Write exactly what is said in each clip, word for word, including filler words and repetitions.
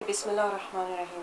Bismillah ar-Rahman ar-Rahim.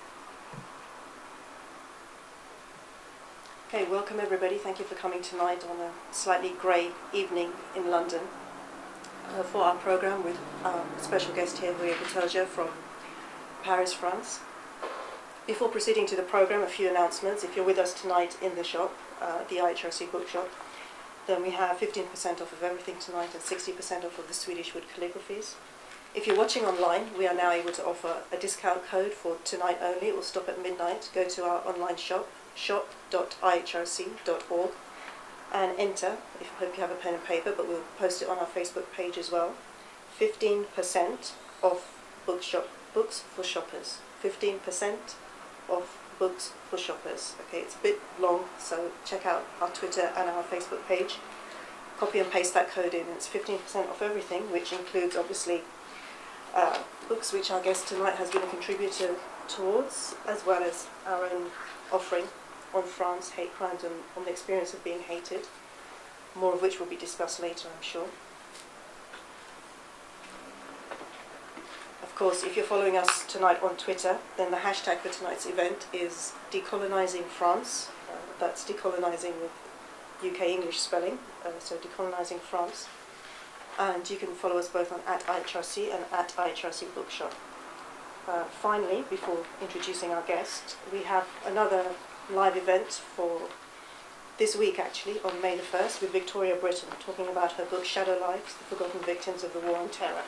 Okay, welcome everybody. Thank you for coming tonight on a slightly grey evening in London uh, for our programme with our special guest here, Houria Bouteldja from Paris, France. Before proceeding to the programme, a few announcements. If you're with us tonight in the shop, uh, the I H R C Bookshop, then we have fifteen percent off of everything tonight and sixty percent off of the Swedish wood calligraphies. If you're watching online, we are now able to offer a discount code for tonight only. It will stop at midnight. Go to our online shop, shop dot I H R C dot org, and enter, if, I hope you have a pen and paper, but we'll post it on our Facebook page as well, fifteen percent off bookshop, books for shoppers. fifteen percent off books for shoppers. Okay, it's a bit long, so check out our Twitter and our Facebook page. Copy and paste that code in, and it's fifteen percent off everything, which includes obviously uh, books which our guest tonight has been a contributor towards, as well as our own offering on France, hate crimes, and on the experience of being hated, more of which will be discussed later, I'm sure. Of course, if you're following us tonight on Twitter, then the hashtag for tonight's event is Decolonising France. Uh, that's decolonising with U K English spelling, uh, so Decolonising France. And you can follow us both on at I H R C and at I H R C Bookshop. Uh, finally, before introducing our guest, we have another live event for this week, actually, on May the first, with Victoria Britton, talking about her book Shadow Lives, The Forgotten Victims of the War on Terror.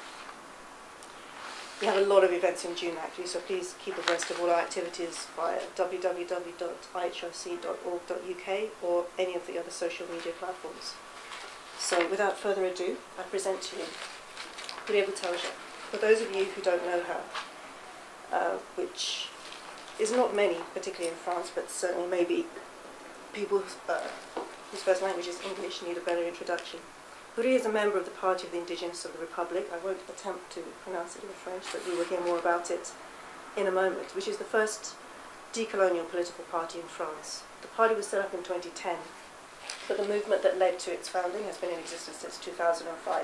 We have a lot of events in June, actually, so please keep abreast of all our activities via w w w dot I H R C dot org dot U K or any of the other social media platforms. So, without further ado, I present to you Houria Bouteldja. For those of you who don't know her, uh, which is not many, particularly in France, but certainly maybe people uh, whose first language is English need a better introduction. Houria is a member of the Party of the Indigenous Republic. I won't attempt to pronounce it in French, but we will hear more about it in a moment, which is the first decolonial political party in France. The party was set up in twenty ten, but the movement that led to its founding has been in existence since two thousand five.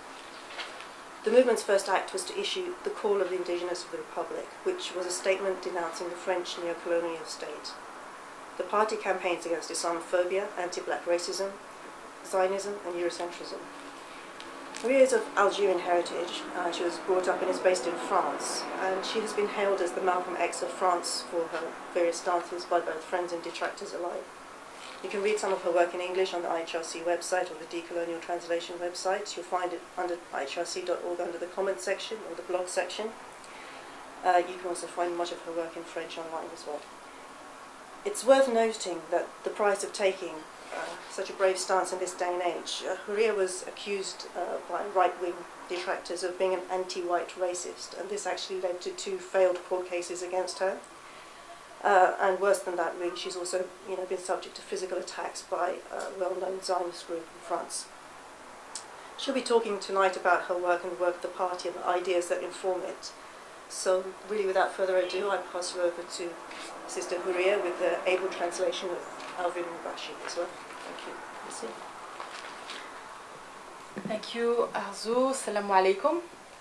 The movement's first act was to issue the Call of the Indigenous of the Republic, which was a statement denouncing the French neo-colonial state. The party campaigns against Islamophobia, anti-black racism, Zionism and Eurocentrism. Houria is of Algerian heritage. Uh, she was brought up and is based in France, and she has been hailed as the Malcolm X of France for her various stances by both friends and detractors alike. You can read some of her work in English on the I H R C website or the Decolonial Translation website. You'll find it under I H R C dot org under the comment section or the blog section. Uh, you can also find much of her work in French online as well. It's worth noting that the price of taking uh, such a brave stance in this day and age, uh, Houria was accused uh, by right-wing detractors of being an anti-white racist, and this actually led to two failed court cases against her. Uh, and worse than that, really, she's also you know, been subject to physical attacks by a well-known Zionist group in France. She'll be talking tonight about her work and the work of the party and the ideas that inform it. So, really, without further ado, I pass you over to Sister Houria with the able translation of Alvin Mubashi as well. Thank you. Merci. Thank you, Arzo. Salam alaikum.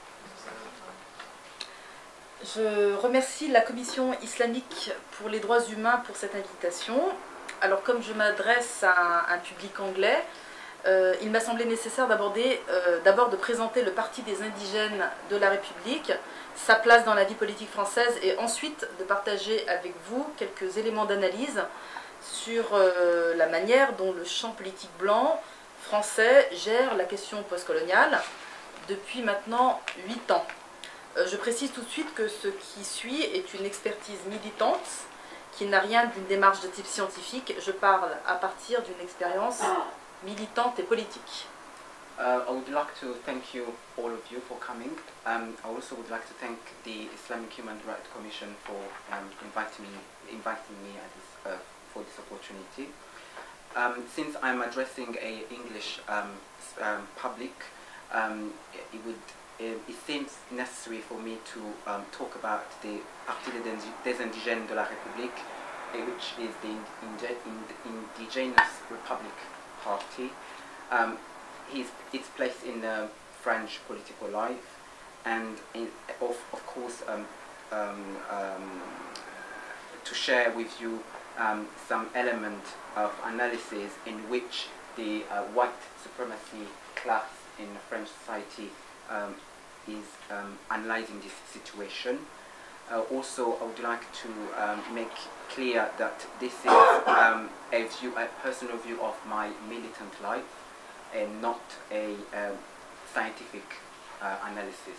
Je remercie la Commission islamique pour les droits humains pour cette invitation. Alors, comme je m'adresse à un, un public anglais, euh, il m'a semblé nécessaire d'aborder, euh, d'abord de présenter le Parti des indigènes de la République, sa place dans la vie politique française, et ensuite de partager avec vous quelques éléments d'analyse sur euh, la manière dont le champ politique blanc français gère la question postcoloniale depuis maintenant huit ans. Je précise tout de suite que ce qui suit est une expertise militante qui n'a rien d'une démarche de type scientifique. Je parle à partir d'une expérience militante et politique. Uh, I would like to thank you, all of you, for coming. Um, I also would like to thank the Islamic Human Rights Commission for um, inviting me, inviting me at this, uh, for this opportunity. Um, since I'm addressing a English um, um, public, um, it would it seems necessary for me to um, talk about the Parti des Indigènes de la République, which is the Indigenous Republic Party. Um, his, its place in the French political life, and in, of, of course um, um, um, to share with you um, some element of analysis in which the uh, white supremacy class in French society um, is um, analyzing this situation. Uh, also, I would like to um, make clear that this is um, a view, a personal view of my militant life, and not a um, scientific uh, analysis.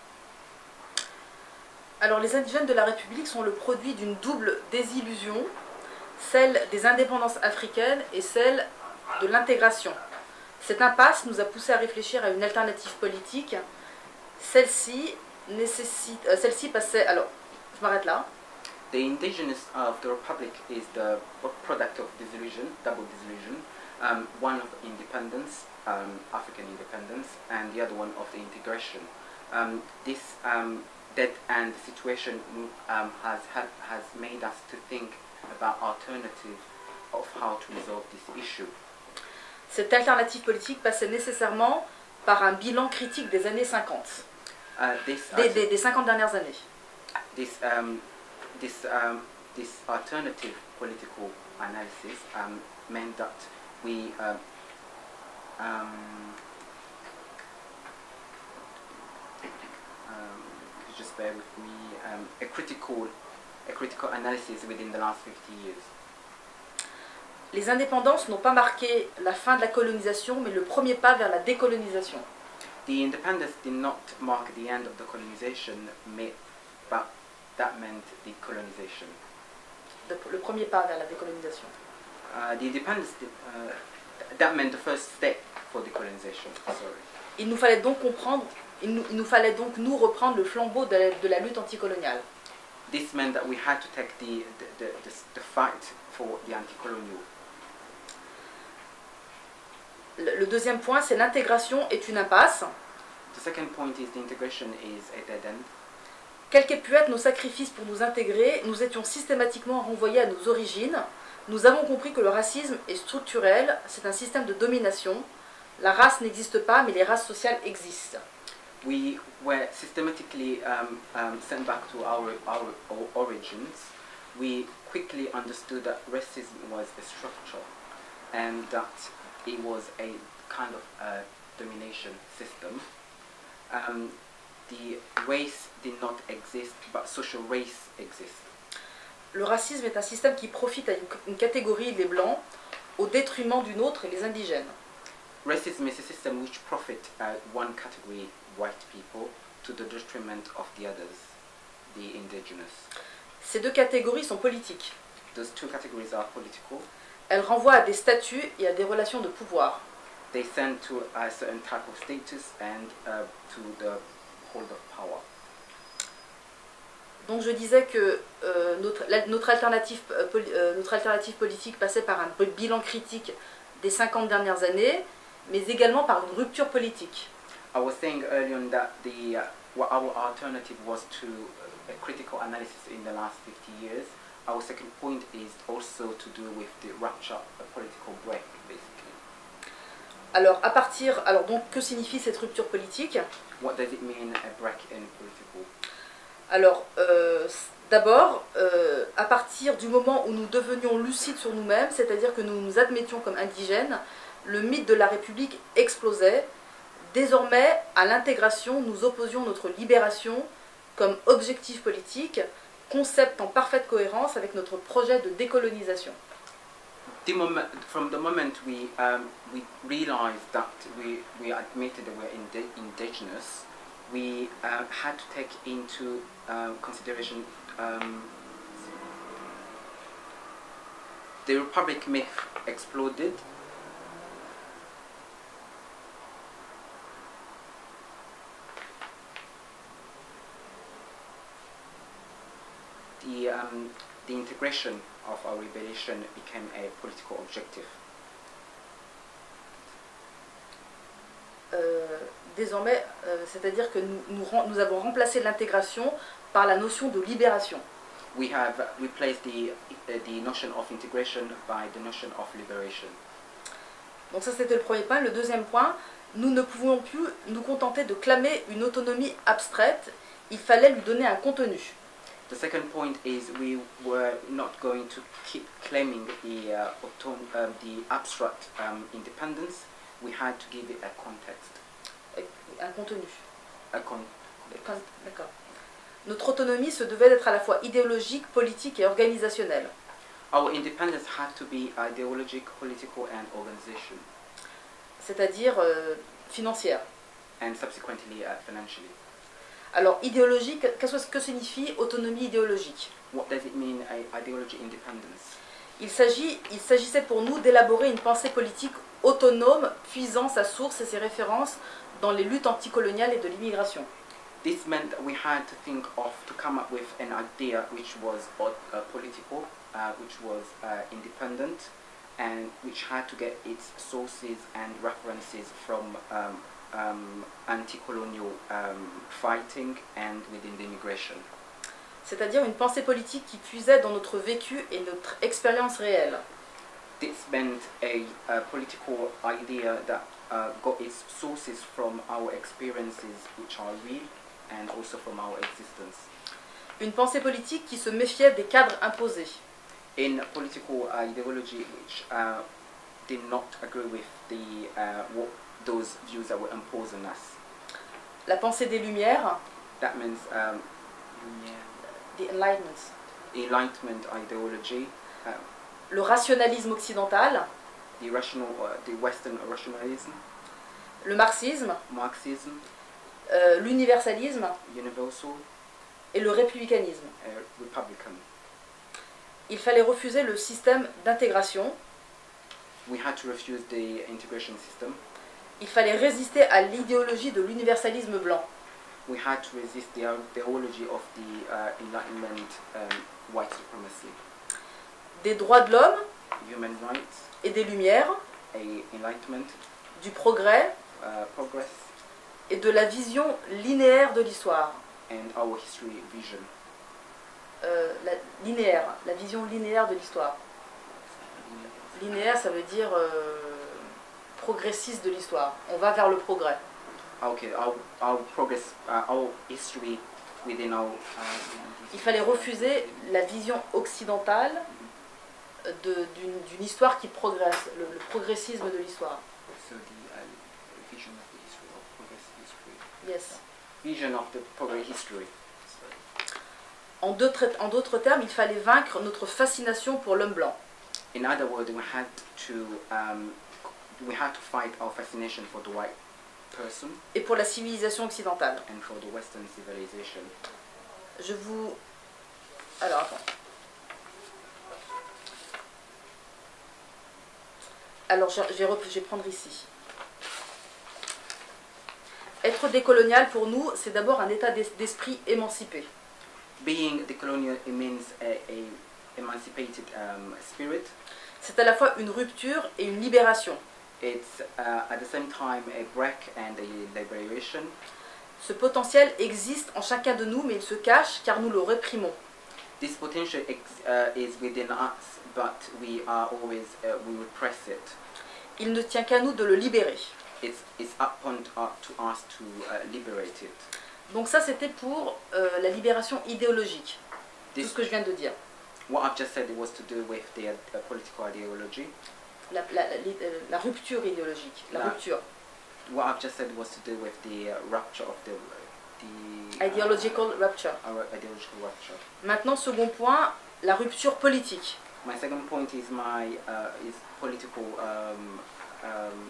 Alors, les indigènes de la République sont le produit d'une double désillusion, celle des indépendances africaines et celle de l'intégration. Cette impasse nous a poussé à réfléchir à une alternative politique. Celle-ci nécessite, euh, celle-ci passait, alors, je m'arrête là. The indigenous of the Republic is the product of disillusion, double disillusion, um, one of independence, um, African independence, and the other one of the integration. Um, this um, dead-end situation um, has, ha has made us to think about alternatives of how to resolve this issue. Cette alternative politique passait nécessairement par un bilan critique des années cinquante, uh, this, des, des, des cinquante dernières années. This, um, this, um, this alternative political analysis um, meant that we um, um, um, just bear with me, um, a critical, a critical analysis within the last fifty years. Les indépendances n'ont pas marqué la fin de la colonisation, mais le premier pas vers la décolonisation. The independence did not mark the end of the colonization, but that meant decolonization. Le premier pas vers la décolonisation. Uh, the independence, did, uh, that meant the first step for decolonization. Sorry. Il nous fallait donc comprendre, il nous, il nous fallait donc nous reprendre le flambeau de la, de la lutte anticoloniale. This meant that we had to take the the, the, the, the fight for the anti-colonial. Le deuxième point, c'est l'intégration est une impasse. The second point is the integration is a dead end. Quels qu'aient pu être nos sacrifices pour nous intégrer, nous étions systématiquement renvoyés à nos origines. Nous avons compris que le racisme est structurel, c'est un système de domination. La race n'existe pas, mais les races sociales existent. We were systematically um, um, sent back to our, our, our origins. We quickly understood that racism was a structure and that it was a kind of uh, domination system. Um, the race did not exist, but social race exists. Le racisme est un système qui profite à une, une catégorie, les blancs, au détriment d'une autre, les indigènes. Racism is a system which profits uh, one category, white people, to the detriment of the others, the indigenous. Ces deux catégories sont politiques. Those two categories are political. Elles renvoient à des statuts et à des relations de pouvoir. They send to a certain type of status and uh, to the hold of power. Donc je disais que euh, notre, la, notre, alternative, euh, notre alternative politique passait par un bilan critique des cinquante dernières années, mais également par une rupture politique. I was saying earlier on that the, uh, what our alternative was to a critical analysis in the last fifty years. Our second point is also to do with the rupture, a political break, basically. Alors, à partir, alors donc, que signifie cette rupture politique? What does it mean, a break in political? Alors, euh, d'abord, euh, à partir du moment où nous devenions lucides sur nous-mêmes, c'est-à-dire que nous nous admettions comme indigènes, le mythe de la République explosait. Désormais, à l'intégration, nous opposions notre libération comme objectif politique, concept en parfaite cohérence avec notre projet de décolonisation. The moment, from the moment we, um, we realized that we, we admitted that we're indi indigenous, we uh, had to take into um, consideration um, the Republic myth exploded. The, um, the integration of our rebellion became a political objective. Euh, désormais, euh, c'est-à-dire que nous, nous, nous avons remplacé l'intégration par la notion de libération. We have replaced the, the notion of integration by the notion of liberation. Donc ça c'était le premier point. Le deuxième point, nous ne pouvions plus nous contenter de clamer une autonomie abstraite, il fallait lui donner un contenu. The second point is we were not going to keep claiming the, uh, auton um, the abstract um, independence. We had to give it a context. Un contenu. A con D'accord. Notre autonomie se devait d'être à la fois idéologique, politique et organisationnelle. Our independence had to be ideologic, political and organization. C'est-à-dire euh, financière. And subsequently uh, financially. Alors, idéologique, qu'est-ce que signifie autonomie idéologique? What does it mean, uh, ideology independence? Il s'agit, il s'agissait pour nous d'élaborer une pensée politique autonome, puisant sa source et ses références dans les luttes anticoloniales et de l'immigration. This meant that we had to think of, to come up with an idea which was uh, political, uh, which was uh, independent, and which had to get its sources and references from um, um, anti-colonial um, fighting and within the immigration. C'est-à-dire une pensée politique qui puisait dans notre vécu et notre expérience réelle. This meant a, a political idea that uh, got its sources from our experiences which are real and also from our existence. Une pensée politique qui se méfiait des cadres imposés. In political uh, ideology which uh, did not agree with the, uh, what, those views that were imposed on us. La pensée des Lumières. That means um, the Enlightenment. Enlightenment ideology. Uh, Le rationalisme occidental. The, rational, uh, the Western rationalism. Le marxisme. Marxism. Euh, L'universalisme. Universal. Et le républicanisme. Uh, Republican. Il fallait refuser le système d'intégration. We had to refuse the integration system. Il fallait résister à l'idéologie de l'universalisme blanc. We had to resist the ideology of the uh, Enlightenment um, white supremacy. Des droits de l'homme. Human rights. Et des Lumières. A enlightenment. Du progrès. Uh, progress. Et de la vision linéaire de l'histoire. And our history vision. Euh, la, linéaire, la vision linéaire de l'histoire. Linéaire, ça veut dire euh, progressiste de l'histoire. On va vers le progrès. Okay, our, our progress, uh, our history within our. Uh, Il fallait refuser la vision occidentale d'une d'une histoire qui progresse, le, le progressisme de l'histoire. So the uh, vision of the history of progress history. Yes. Vision of the progress history. En d'autres termes, il fallait vaincre notre fascination pour l'homme blanc. In other words, we had to um, we had to fight our fascination for the white person. Et pour la civilisation occidentale. And for the Western civilization. Je vous. Alors attends. Alors je, je, vais, je vais prendre ici. Être décolonial pour nous, c'est d'abord un état d'esprit émancipé. Being decolonial it means a, a emancipated um, spirit. C'est à la fois une rupture et une libération. It's uh, at the same time a break and a liberation. Ce potentiel existe en chacun de nous, mais il se cache car nous le réprimons. This potential ex uh, is within us, but we are always uh, we repress it. Il ne tient qu'à nous de le libérer. It's it's upon uh, to us to uh, liberate it. Donc ça c'était pour euh, la libération idéologique, This, tout ce que je viens de dire. What I've just said was to do with the uh, political ideology. La, la, la, la rupture idéologique, la, la rupture. What I've just said was to do with the uh, rupture of the, the ideological uh, rupture. Our ideological rupture. Maintenant, second point, la rupture politique. My second point is my uh, is political um, um,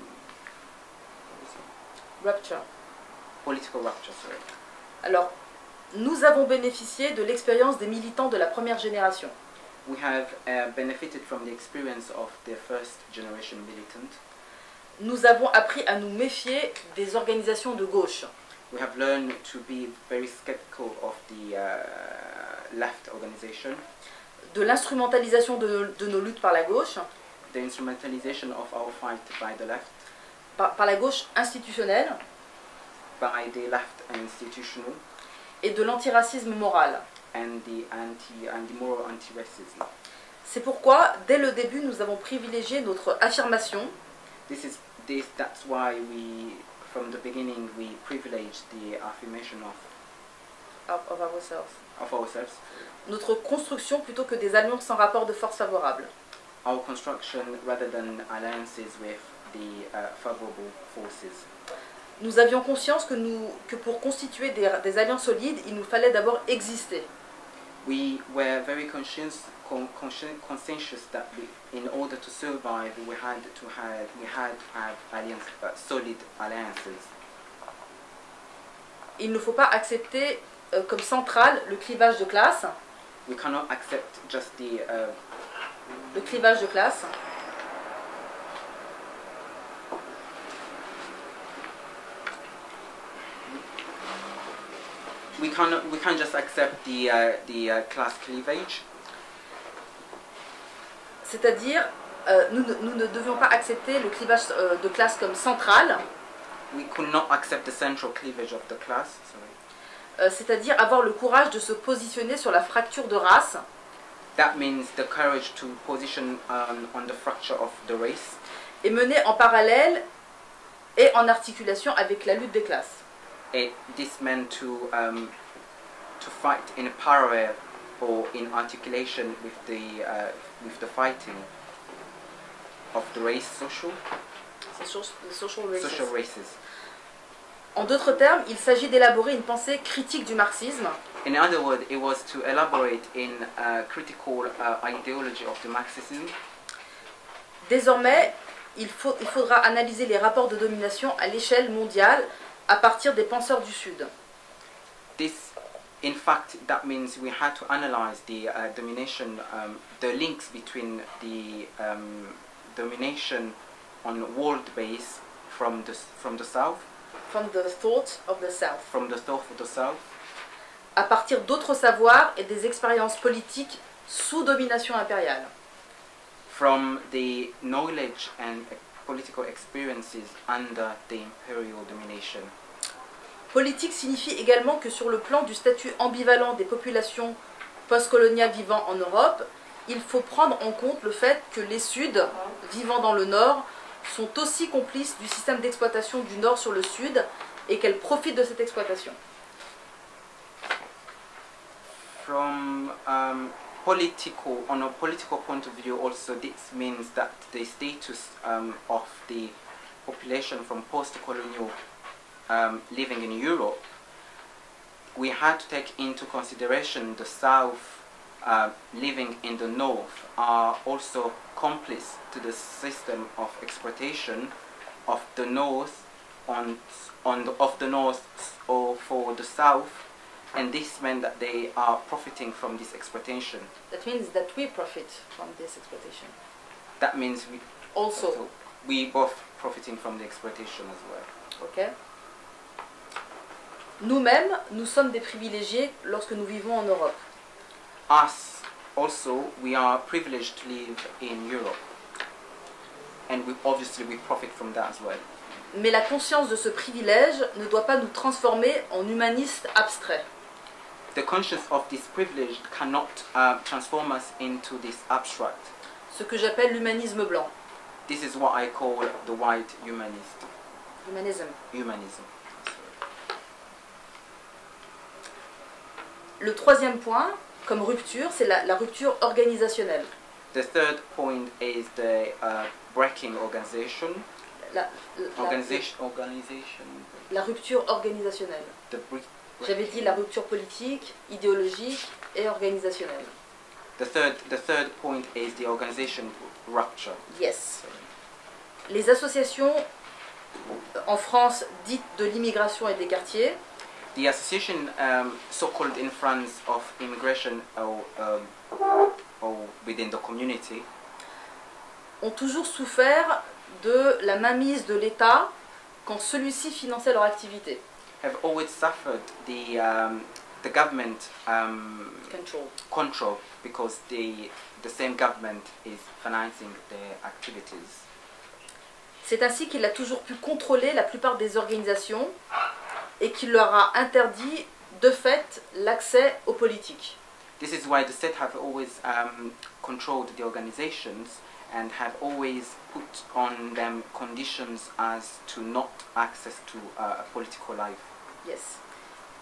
rupture. Political rupture, sorry. Alors, nous avons bénéficié de l'expérience des militants de la première génération. We have uh, benefited from the experience of the first generation militant. Nous avons appris à nous méfier des organisations de gauche. We have learned to be very skeptical of the uh, left organization. De l'instrumentalisation de, de nos luttes par la gauche. The instrumentalization of our fight by the left. Par, par la gauche institutionnelle. By the left institutional. Et de l'antiracisme moral. And the anti and the moral anti-racism. C'est pourquoi, dès le début, nous avons privilégié notre affirmation. This is this. That's why we, from the beginning, we privileged the affirmation of of, of ourselves. of ourselves. Notre construction plutôt que des alliances sans rapport de force favorable. Our construction rather than alliances with the uh, favorable forces. Nous avions conscience que, nous, que pour constituer des, des alliances solides, il nous fallait d'abord exister. We were very conscious, con, consci conscientious that we, in order to survive, we had to have, we had to have alliance, uh, solid alliances. Il ne faut pas accepter euh, comme central le clivage de classe. We cannot accept just the uh, le clivage de classe. We can't we can't just accept the uh, the uh, class cleavage. C'est-à-dire, euh, nous, nous ne devions pas accepter le clivage euh, de classe comme central. We could not accept the central cleavage of the class. Sorry. Euh, c'est-à-dire avoir le courage de se positionner sur la fracture de race. That means the courage to position um, on the fracture of the race. Et mener en parallèle et en articulation avec la lutte des classes. It, this meant to um, to fight in a parallel or in articulation with the uh, with the fighting of the race social Social races. social races. En d'autres termes, il s'agit d'élaborer une pensée critique du marxisme. In other words, it was to elaborate in a critical uh, ideology of the Marxism. Désormais, il, faut, il faudra analyser les rapports de domination à l'échelle mondiale à partir des penseurs du Sud. This, in fact, that means we had to analyze the uh, domination, um, the links between the um, domination on world base from the from the South. From the thought of the South. From the thought of the South. À partir d'autres savoirs et des expériences politiques sous domination impériale. From the knowledge and political experiences under the imperial domination. Politique signifie également que sur le plan du statut ambivalent des populations postcoloniales vivant en Europe, il faut prendre en compte le fait que les Suds, vivant dans le Nord, sont aussi complices du système d'exploitation du Nord sur le Sud et qu'elles profitent de cette exploitation. From um, political, on a political point of view, also this means that the status um, of the population from post-colonial um, living in Europe, we had to take into consideration the South uh, living in the North are also complice to the system of exploitation of the North on on the, of the North or for the South. And this meant that they are profiting from this exploitation. That means that we profit from this exploitation. That means we also, also we both profiting from the exploitation as well. Okay. Nous-mêmes, nous sommes des privilégiés lorsque nous vivons en Europe. Us also, we are privileged to live in Europe, and we obviously we profit from that as well. Mais la conscience de ce privilège ne doit pas nous transformer en humanistes abstraits. The conscience of this privilege cannot uh, transform us into this abstract. Ce que j'appelle l'humanisme blanc. This is what I call the white humanist. Humanism. Humanism. Le troisième point, comme rupture, c'est la, la rupture organisationnelle. The third point is the uh, breaking organization. La, la, Organisation, organisation. La rupture organisationnelle. J'avais dit la rupture politique, idéologique et organisationnelle. The third, the third point is the organization rupture. Yes. Les associations en France dites de l'immigration et des quartiers. The association, um, so-called in France, of immigration or, um, or within the community, ont toujours souffert de la mainmise de l'État quand celui-ci finançait leur activité. Have always suffered the um, the government um, Control. control because the the same government is financing their activities. C'est ainsi qu'il a toujours pu contrôler la plupart des organisations et qu'il leur a interdit de fait l'accès aux politiques. This is why the state have always um, controlled the organizations and have always put on them conditions as to not access to uh, a political life. Yes.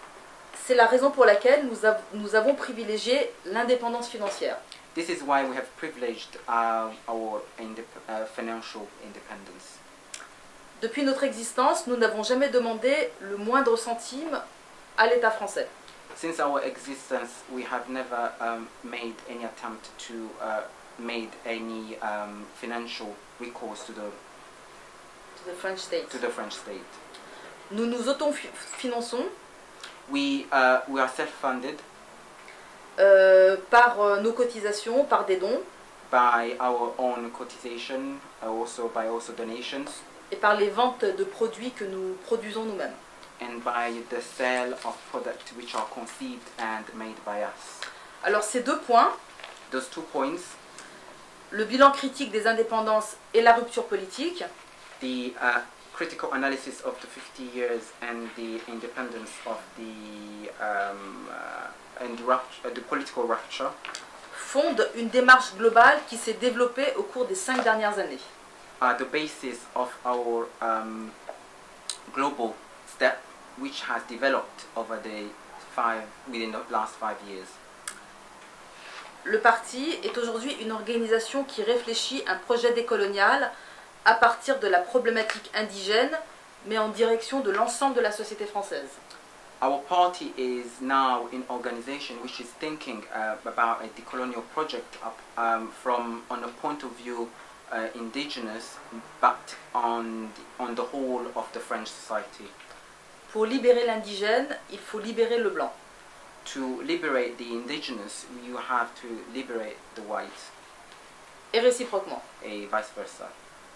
C'est la raison pour laquelle nous, av nous avons privilégié l'indépendance financière. This is why we have privileged uh, our indep uh, financial independence. Depuis notre existence, nous n'avons jamais demandé le moindre centime à l'État français. Since our existence, we have never um, made any attempt to uh, made any um, financial recourse to the To the French state. to the French state. Nous nous autofinançons We uh, we are self-funded euh, par euh, nos cotisations, par des dons by our own cotisation, also by also donations, et par les ventes de produits que nous produisons nous-mêmes. and by the sale of products which are conceived and made by us. Alors ces deux points, Those two points, le bilan critique des indépendances et la rupture politique, the uh, critical analysis of the fifty years and the independence of the um, uh, and the, rupt- uh, the political rupture, fondent une démarche globale qui s'est développée au cours des cinq dernières années. are the basis of our um, global step, which has developed over the five within the last five years. Le parti est aujourd'hui une organisation qui réfléchit un projet décolonial à partir de la problématique indigène, mais en direction de l'ensemble de la société française. Our party is now an organization which is thinking uh, about a decolonial project up, um, from on a point of view uh, indigenous, but on the, on the whole of the French society. Pour libérer l'indigène, il faut libérer le blanc. To liberate the indigenous, you have to liberate the white, Et réciproquement. et vice versa.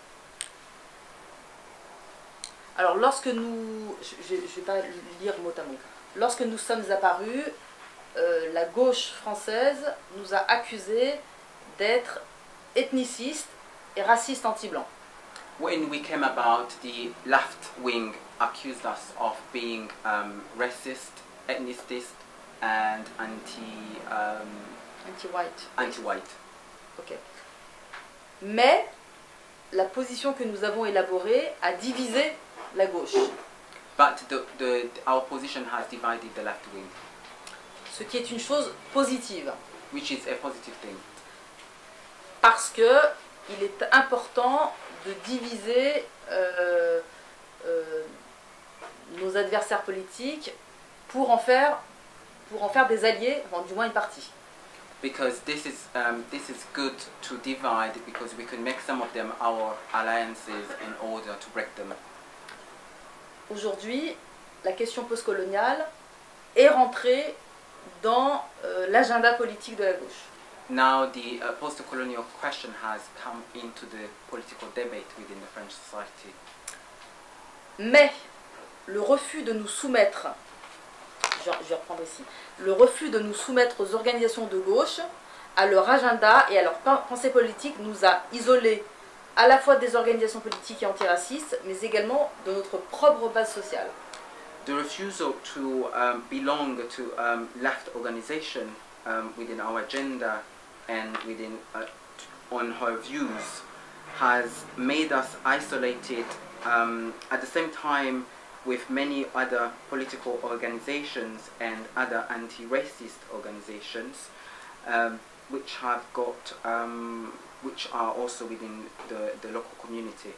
Alors lorsque nous, je ne vais pas lire mot à mot, lorsque nous sommes apparus, euh, la gauche française nous a accusés d'être ethnicistes et racistes anti-blancs. When we came about, the left wing accused us of being um, racist, ethnicist, and anti um, Anti-white. anti-white. Ok. Mais la position que nous avons élaborée a divisé la gauche, But the, the, our position has divided the left wing, ce qui est une chose positive, which is a positive thing. parce que il est important de diviser euh, euh, nos adversaires politiques pour en faire, pour en faire des alliés, enfin, du moins une partie. Because this is um, this is good to divide, because we can make some of them our alliances in order to break them. Aujourd'hui, la question postcoloniale est rentrée dans euh, l'agenda politique de la gauche. Now the uh, post-colonial question has come into the political debate within the French society. Mais le refus de nous soumettre, je, je vais reprendre ici, le refus de nous soumettre aux organisations de gauche, à leur agenda et à leur pensée politique nous a isolés à la fois des organisations politiques et antiracistes, mais également de notre propre base sociale. The refusal to um, belong to um, left organization um, within our agenda and within uh, on her views has made us isolated um, at the same time with many other political organizations and other anti-racist organizations um, which have got um, which are also within the, the local community.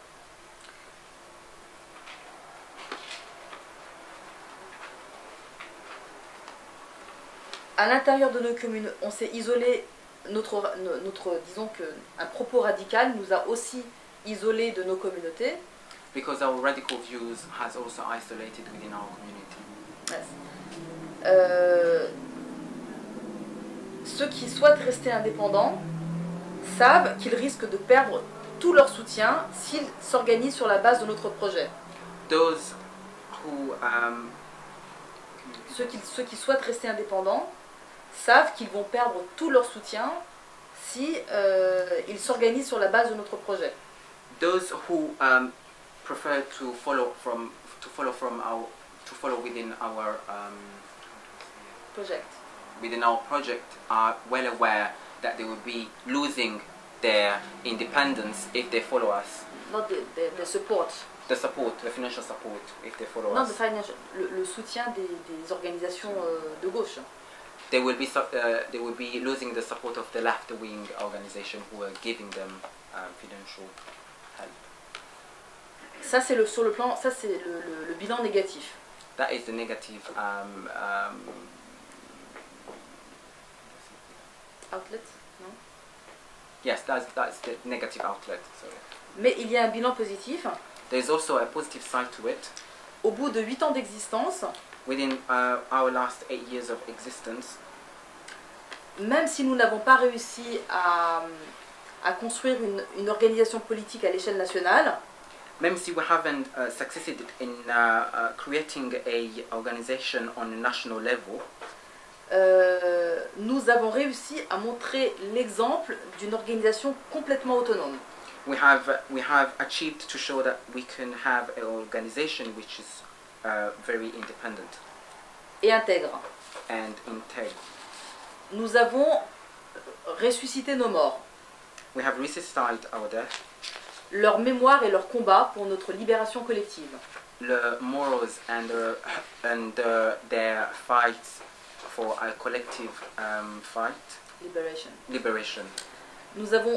À l'intérieur de nos communes, on s'est isolé, notre, notre, disons que un propos radical nous a aussi isolés de nos communautés. Because our radical views has also isolated within our community. Yes. Euh, ceux qui souhaitent rester indépendants savent qu'ils risquent de perdre tout leur soutien s'ils s'organisent sur la base de notre projet. Those who um, ceux, qui, ceux qui souhaitent rester indépendants savent qu'ils vont perdre tout leur soutien si euh, ils s'organisent sur la base de notre projet. Those who um, prefer to follow from to follow from our to follow within our um, Project. within our project are well aware that they will be losing their independence if they follow us. Not the, the, the support. The support, the financial support, if they follow Non, us. the financial, le, le soutien des, des organisations euh, de gauche. They will be su- uh, they will be losing the support of the left-wing organization who are giving them um, financial help. Ça c'est le sur le plan, ça c'est le, le, le bilan négatif. That is the negative um, um, Outlet, non? yes, that's that's the negative outlet. Sorry. Mais il y a un bilan positif. There's also a positive side to it. Au bout de huit ans d'existence, Within uh, our last eight years of existence, même si nous n'avons pas réussi à, à construire une, une organisation politique à l'échelle nationale, même si we haven't uh, succeeded in uh, uh, creating a organization on a national level, euh, nous avons réussi à montrer l'exemple d'une organisation complètement autonome. we have we have achieved to show that we can have an organization which is uh, very independent Et intègre. and integral. Nous avons ressuscité nos morts, We have resuscitated our death, leur mémoire et leur combat pour notre libération collective. the morals and the, and the, their fights for a collective um, fight, Liberation. liberation. Nous avons,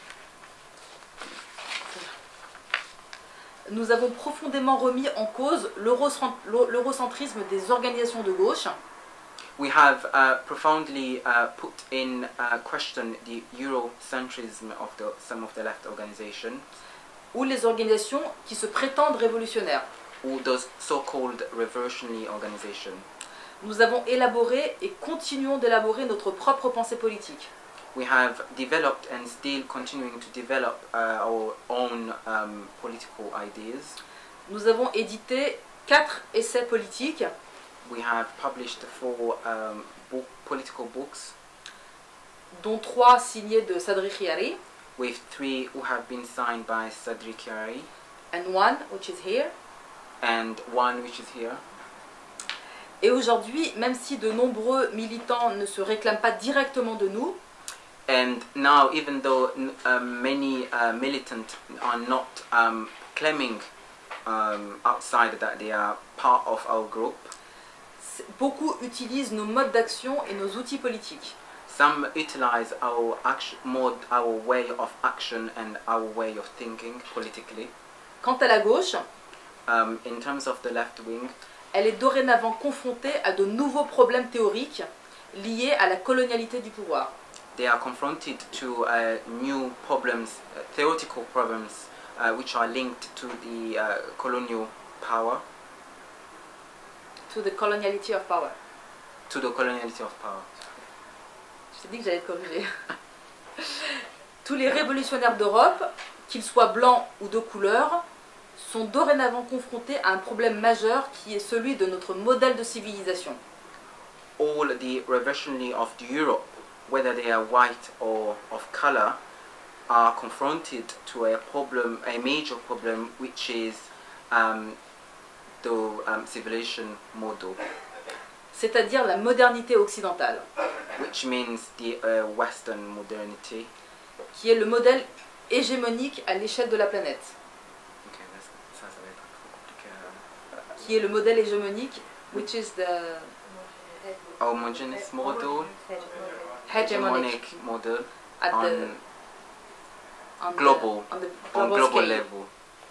nous avons profondément remis en cause l'eurocent- l'eurocentrisme des organisations de gauche, We have uh, profoundly uh, put in uh, question the Eurocentrism of the, some of the left organizations, ou les organisations qui se prétendent révolutionnaires. or those so-called revolutionary organizations. Nous avons élaboré et continuons d'élaborer notre propre pensée politique. We have developed and still continuing to develop uh, our own um, political ideas. Nous avons édité quatre essais politiques, We have published four um, book, political books, dont trois signés de Sadri Khiari, with three who have been signed by Sadri Khiari, and one which is here. and one which is here. Et aujourd'hui, même si de nombreux militants ne se réclament pas directement de nous, And now, even though um, many uh, militants are not um, claiming um, outside that they are part of our group, beaucoup utilisent nos modes d'action et nos outils politiques. some utilize our action, mode, our way of action and our way of thinking politically. Quant à la gauche, Um, in terms of the left wing, elle est dorénavant confrontée à de nouveaux problèmes théoriques liés à la colonialité du pouvoir. they are confronted to uh, new problems, uh, theoretical problems, uh, which are linked to the uh, colonial power, To the coloniality of power. to the coloniality of power. Je t'ai dit que j'allais te corriger. Tous les révolutionnaires d'Europe, qu'ils soient blancs ou de couleur, sont dorénavant confrontés à un problème majeur qui est celui de notre modèle de civilisation. All the revolutionary of Europe, whether they are white or of color, are confronted to a problem, a major problem, which is um, the um, civilization model, C'est-à-dire la modernité occidentale, which means the uh, Western modernity. qui est le modèle hégémonique à l'échelle de la planète. Okay, that's, ça, ça va être trop compliqué. Qui est le modèle hégémonique, which is the Homogeneous model, hegemonic hegemonic model at on the on the- global, on the on global global scale. level.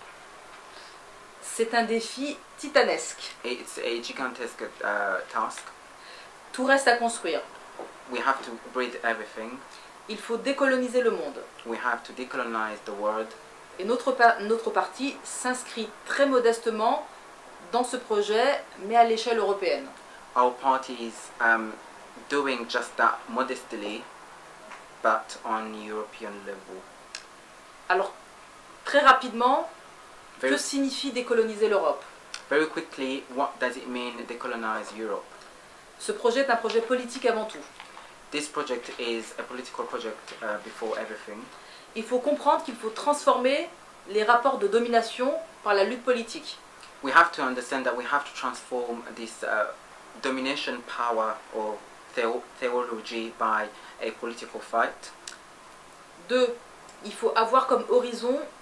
C'est un défi titanesque. It's a gigantesque uh, task. Tout reste à construire. We have to breed everything. Il faut décoloniser le monde. We have to decolonize the world. Et notre, pa- notre parti s'inscrit très modestement dans ce projet, mais à l'échelle européenne. Our party is um, doing just that modestly, but on European level. Alors, très rapidement, Very, que signifie décoloniser l'Europe? very quickly, what does it mean decolonize Europe? Ce projet est un projet politique avant tout. This project is a political project uh, before everything. Il faut comprendre qu'il faut transformer les rapports de domination par la lutte politique. We have to understand that we have to transform this uh, domination power or theo theology by a political fight. Deux, il faut avoir comme horizon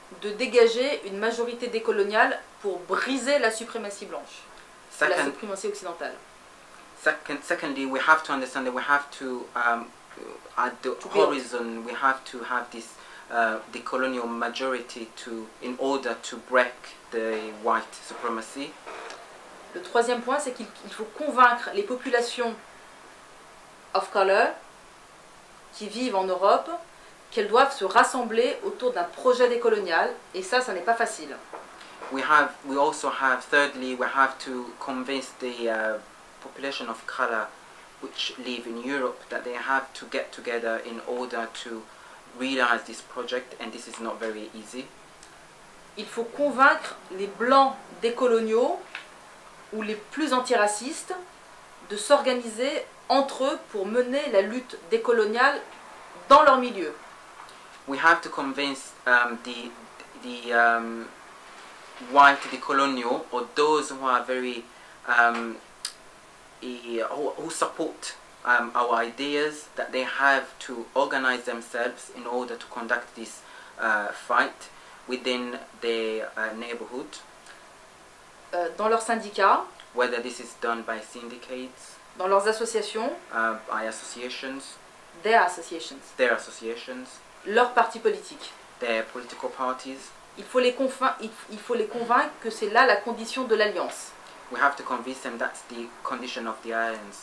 de dégager une majorité décoloniale pour briser la suprématie blanche, la Second, suprématie occidentale. second, secondly, we have to understand that we have to, um, at the To build. horizon, we have to have this uh, decolonial majority to, in order to break the white supremacy. Le troisième point, c'est qu'il il faut convaincre les populations of color qui vivent en Europe qu'elles doivent se rassembler autour d'un projet décolonial, et ça, ça n'est pas facile. We have, we also have, thirdly, we have to convince the uh, population of color which live in Europe that they have to get together in order to realize this project, and this is not very easy. Il faut convaincre les blancs décoloniaux ou les plus antiracistes de s'organiser entre eux pour mener la lutte décoloniale dans leur milieu. We have to convince um, the, the um, white decolonial, or those who are very, um, e- who, who support um, our ideas, that they have to organize themselves in order to conduct this uh, fight within their uh, neighborhood. Euh, dans leurs syndicats, Whether this is done by syndicates, dans leurs associations, uh, by associations, their associations, their associations, leurs partis politiques. their political parties. Il faut les, confin- il, il faut les convaincre que c'est là la condition de l'alliance. We have to convince them that's the condition of the alliance.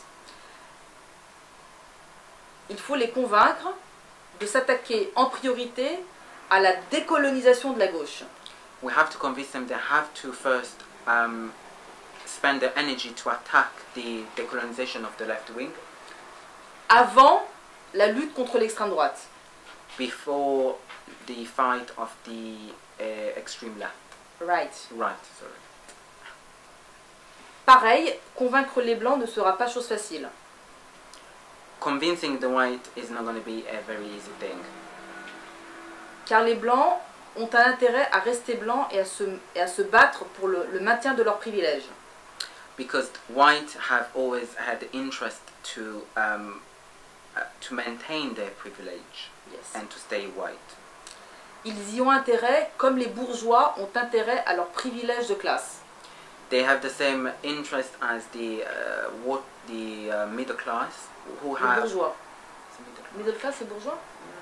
Il faut les convaincre de s'attaquer en priorité à la décolonisation de la gauche. We have to convince them they have to first um, spend their energy to attack the decolonization of the left wing Avant la lutte contre l'extrême droite. before the fight of the uh, extreme left. Right. Right, sorry. Pareil, convaincre les blancs ne sera pas chose facile. Convincing the white is not going to be a very easy thing, Car les blancs ont un intérêt à rester blancs et à se, et à se battre pour le, le maintien de leurs privilèges. because white have always had the interest to um, uh, to maintain their privilege Yes. and to stay white. Ils y ont intérêt comme les bourgeois ont intérêt à leurs privilèges de classe. They have the same interest as the uh, what the uh, middle class who Les have. bourgeois. It's middle class. Middle class, c'est bourgeois?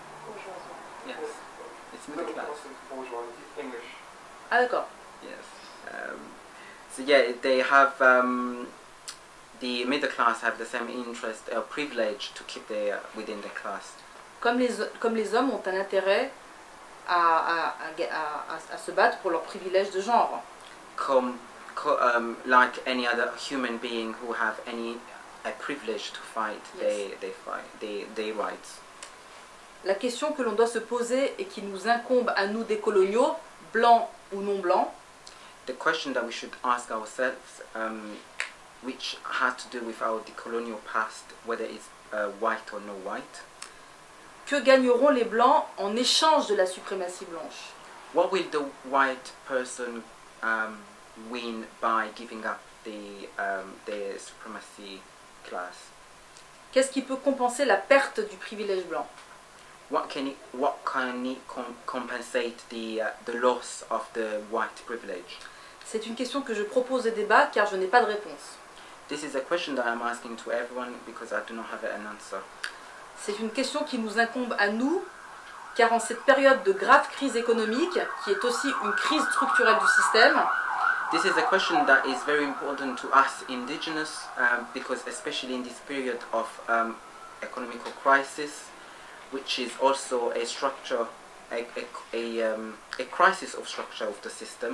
Yes, it's middle class. English. Ah d'accord. Yes. Um, so yeah, they have um, the middle class have the same interest or privilege to keep their within their class. Comme les, comme les hommes ont un intérêt à, à, à, à, à se battre pour leurs privilèges de genre. Come, co- um, like any other human being who have any a privilege to fight, Yes. they they fight, they they rights. La question que l'on doit se poser et qui nous incombe à nous décoloniaux, blancs ou non blancs, The question that we should ask ourselves, um, which has to do with our decolonial past, whether it's uh, white or no white. que gagneront les blancs en échange de la suprématie blanche? What will the white person um, win by giving up the um, their supremacy class? Qu'est-ce qui peut compenser la perte du privilège blanc? What can it, what can it com- compensate the uh, the loss of the white privilege? C'est une question que je propose de débat car je n'ai pas de réponse. This is a question that I'm asking to everyone because I do not have an answer. C'est une question qui nous incombe à nous car en cette période de grave crise économique, qui est aussi une crise structurelle du système, This is a question that is very important to us indigenous um, because especially in this period of um, economical crisis, which is also a structure, a, a, a, um, a crisis of structure of the system.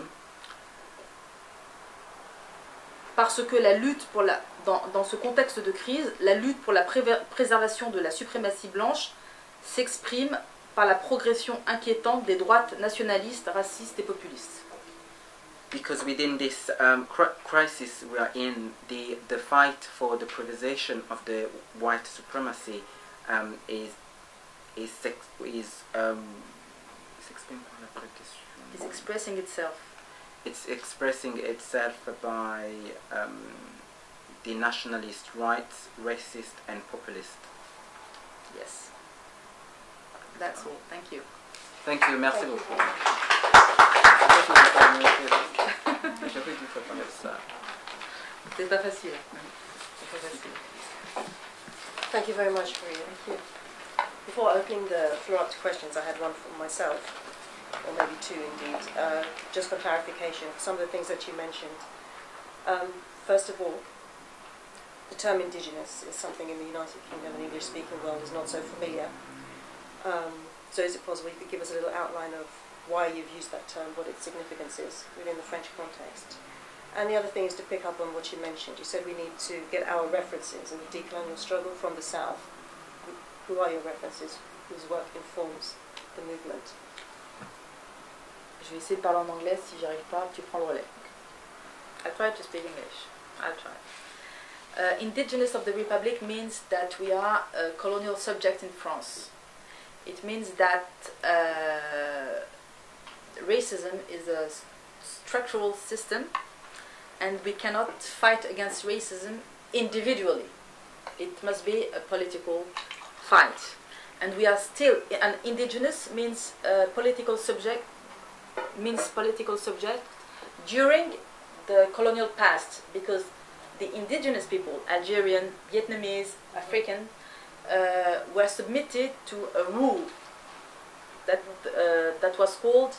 parce que la lutte pour la, dans, dans ce contexte de crise, la lutte pour la pré- préservation de la suprématie blanche s'exprime par la progression inquiétante des droites nationalistes, racistes et populistes. Because within this um, cri- crisis we are in, the, the fight for the preservation of the white supremacy um, is is sex, is um, is explained by the question. It's expressing itself. It's expressing itself by um, the nationalist rights, racist and populist. Yes. That's all. Thank you. Thank you, merci Thank you. beaucoup. C'est pas facile. C'est pas facile. Thank you very much, Houria. Thank you. Before opening the floor up to questions, I had one for myself, or maybe two indeed, uh, just for clarification, some of the things that you mentioned. Um, first of all, the term indigenous is something in the United Kingdom and English-speaking world is not so familiar. Um, so is it possible you could give us a little outline of why you've used that term, what its significance is within the French context? And the other thing is to pick up on what you mentioned. You said we need to get our references in the decolonial struggle from the South. Who are your references? Whose work informs the movement? Je vais essayer de parler en anglais. Si j'arrive pas, tu prends le relais. I try to speak English. I'll try. Uh, indigenous of the Republic means that we are a colonial subject in France. It means that uh, racism is a structural system, and we cannot fight against racism individually. It must be a political fight. And we are still, an indigenous means uh, political subject, means political subject during the colonial past, because the indigenous people, Algerian, Vietnamese, African, uh, were submitted to a rule that, uh, that was called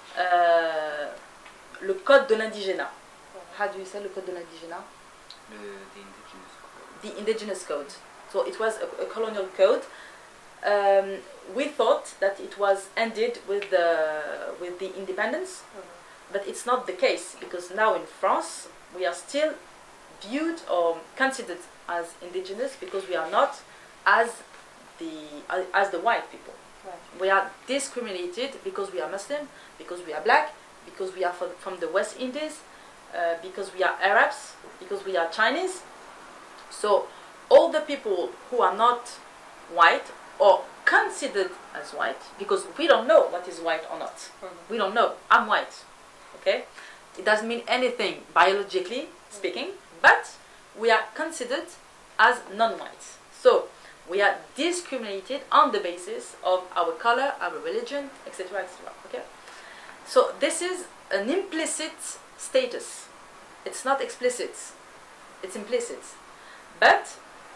uh, le Code de l'Indigénat. How do you say le Code de l'Indigénat? The, the indigenous code. The indigenous code. So it was a, a colonial code. Um, we thought that it was ended with the, with the independence, mm-hmm. but it's not the case, because now in France we are still viewed or considered as indigenous because we are not as the, as the white people. Right. We are discriminated because we are Muslim, because we are black, because we are from, from the West Indies, uh, because we are Arabs, because we are Chinese. So all the people who are not white or considered as white, because we don't know what is white or not. Mm-hmm. We don't know. I'm white. Okay? It doesn't mean anything biologically speaking, but we are considered as non-white. So we are discriminated on the basis of our color, our religion, et cetera, et cetera. Okay? So this is an implicit status. It's not explicit. It's implicit. But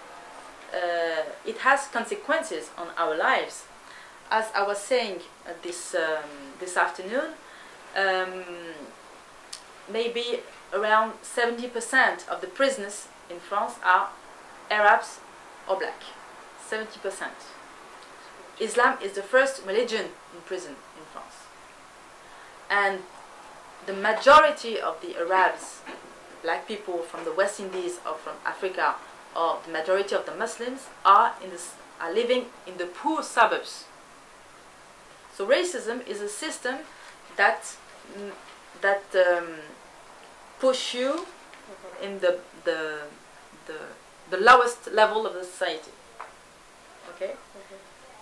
uh, it has consequences on our lives. As I was saying uh, this um, this afternoon, um, maybe around seventy percent of the prisoners in France are Arabs or black. seventy percent. Islam is the first religion in prison in France. And the majority of the Arabs, black people from the West Indies or from Africa, or the majority of the Muslims are, in this, are living in the poor suburbs. So racism is a system that, that um, push you in the, the, the, the lowest level of the society. Okay? Mm-hmm.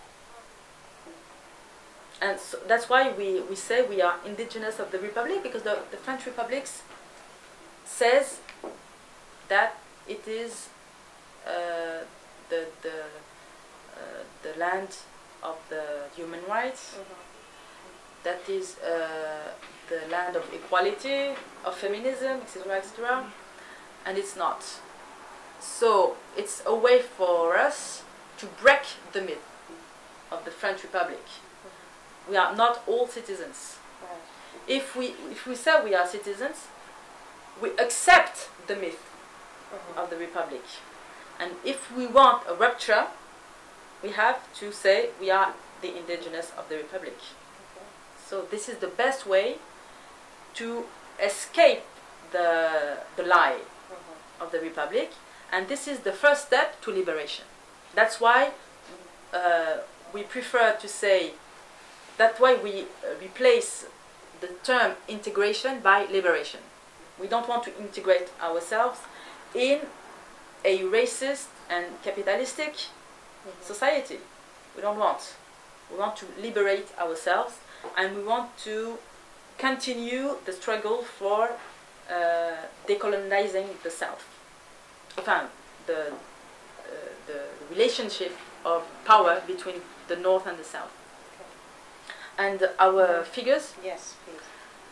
And so that's why we, we say we are indigenous of the Republic, because the, the French Republic says that it is uh, the, the, uh, the land of the human rights, mm-hmm. that is uh, the land of equality, of feminism, et cetera, et cetera, and it's not. So it's a way for us to break the myth of the French Republic. Mm-hmm. We are not all citizens. Right. If we if we say we are citizens, we accept the myth mm-hmm. of the Republic. And if we want a rupture, we have to say we are the indigenous of the Republic. Okay. So this is the best way to escape the, the lie mm-hmm. of the Republic, and this is the first step to liberation. That's why uh, we prefer to say, that's why we uh, replace the term integration by liberation. We don't want to integrate ourselves in a racist and capitalistic mm-hmm. society. We don't want. We want to liberate ourselves, and we want to continue the struggle for uh, decolonizing the South. Enfin, the, uh, the relationship of power between the North and the South. and our figures. Yes, please.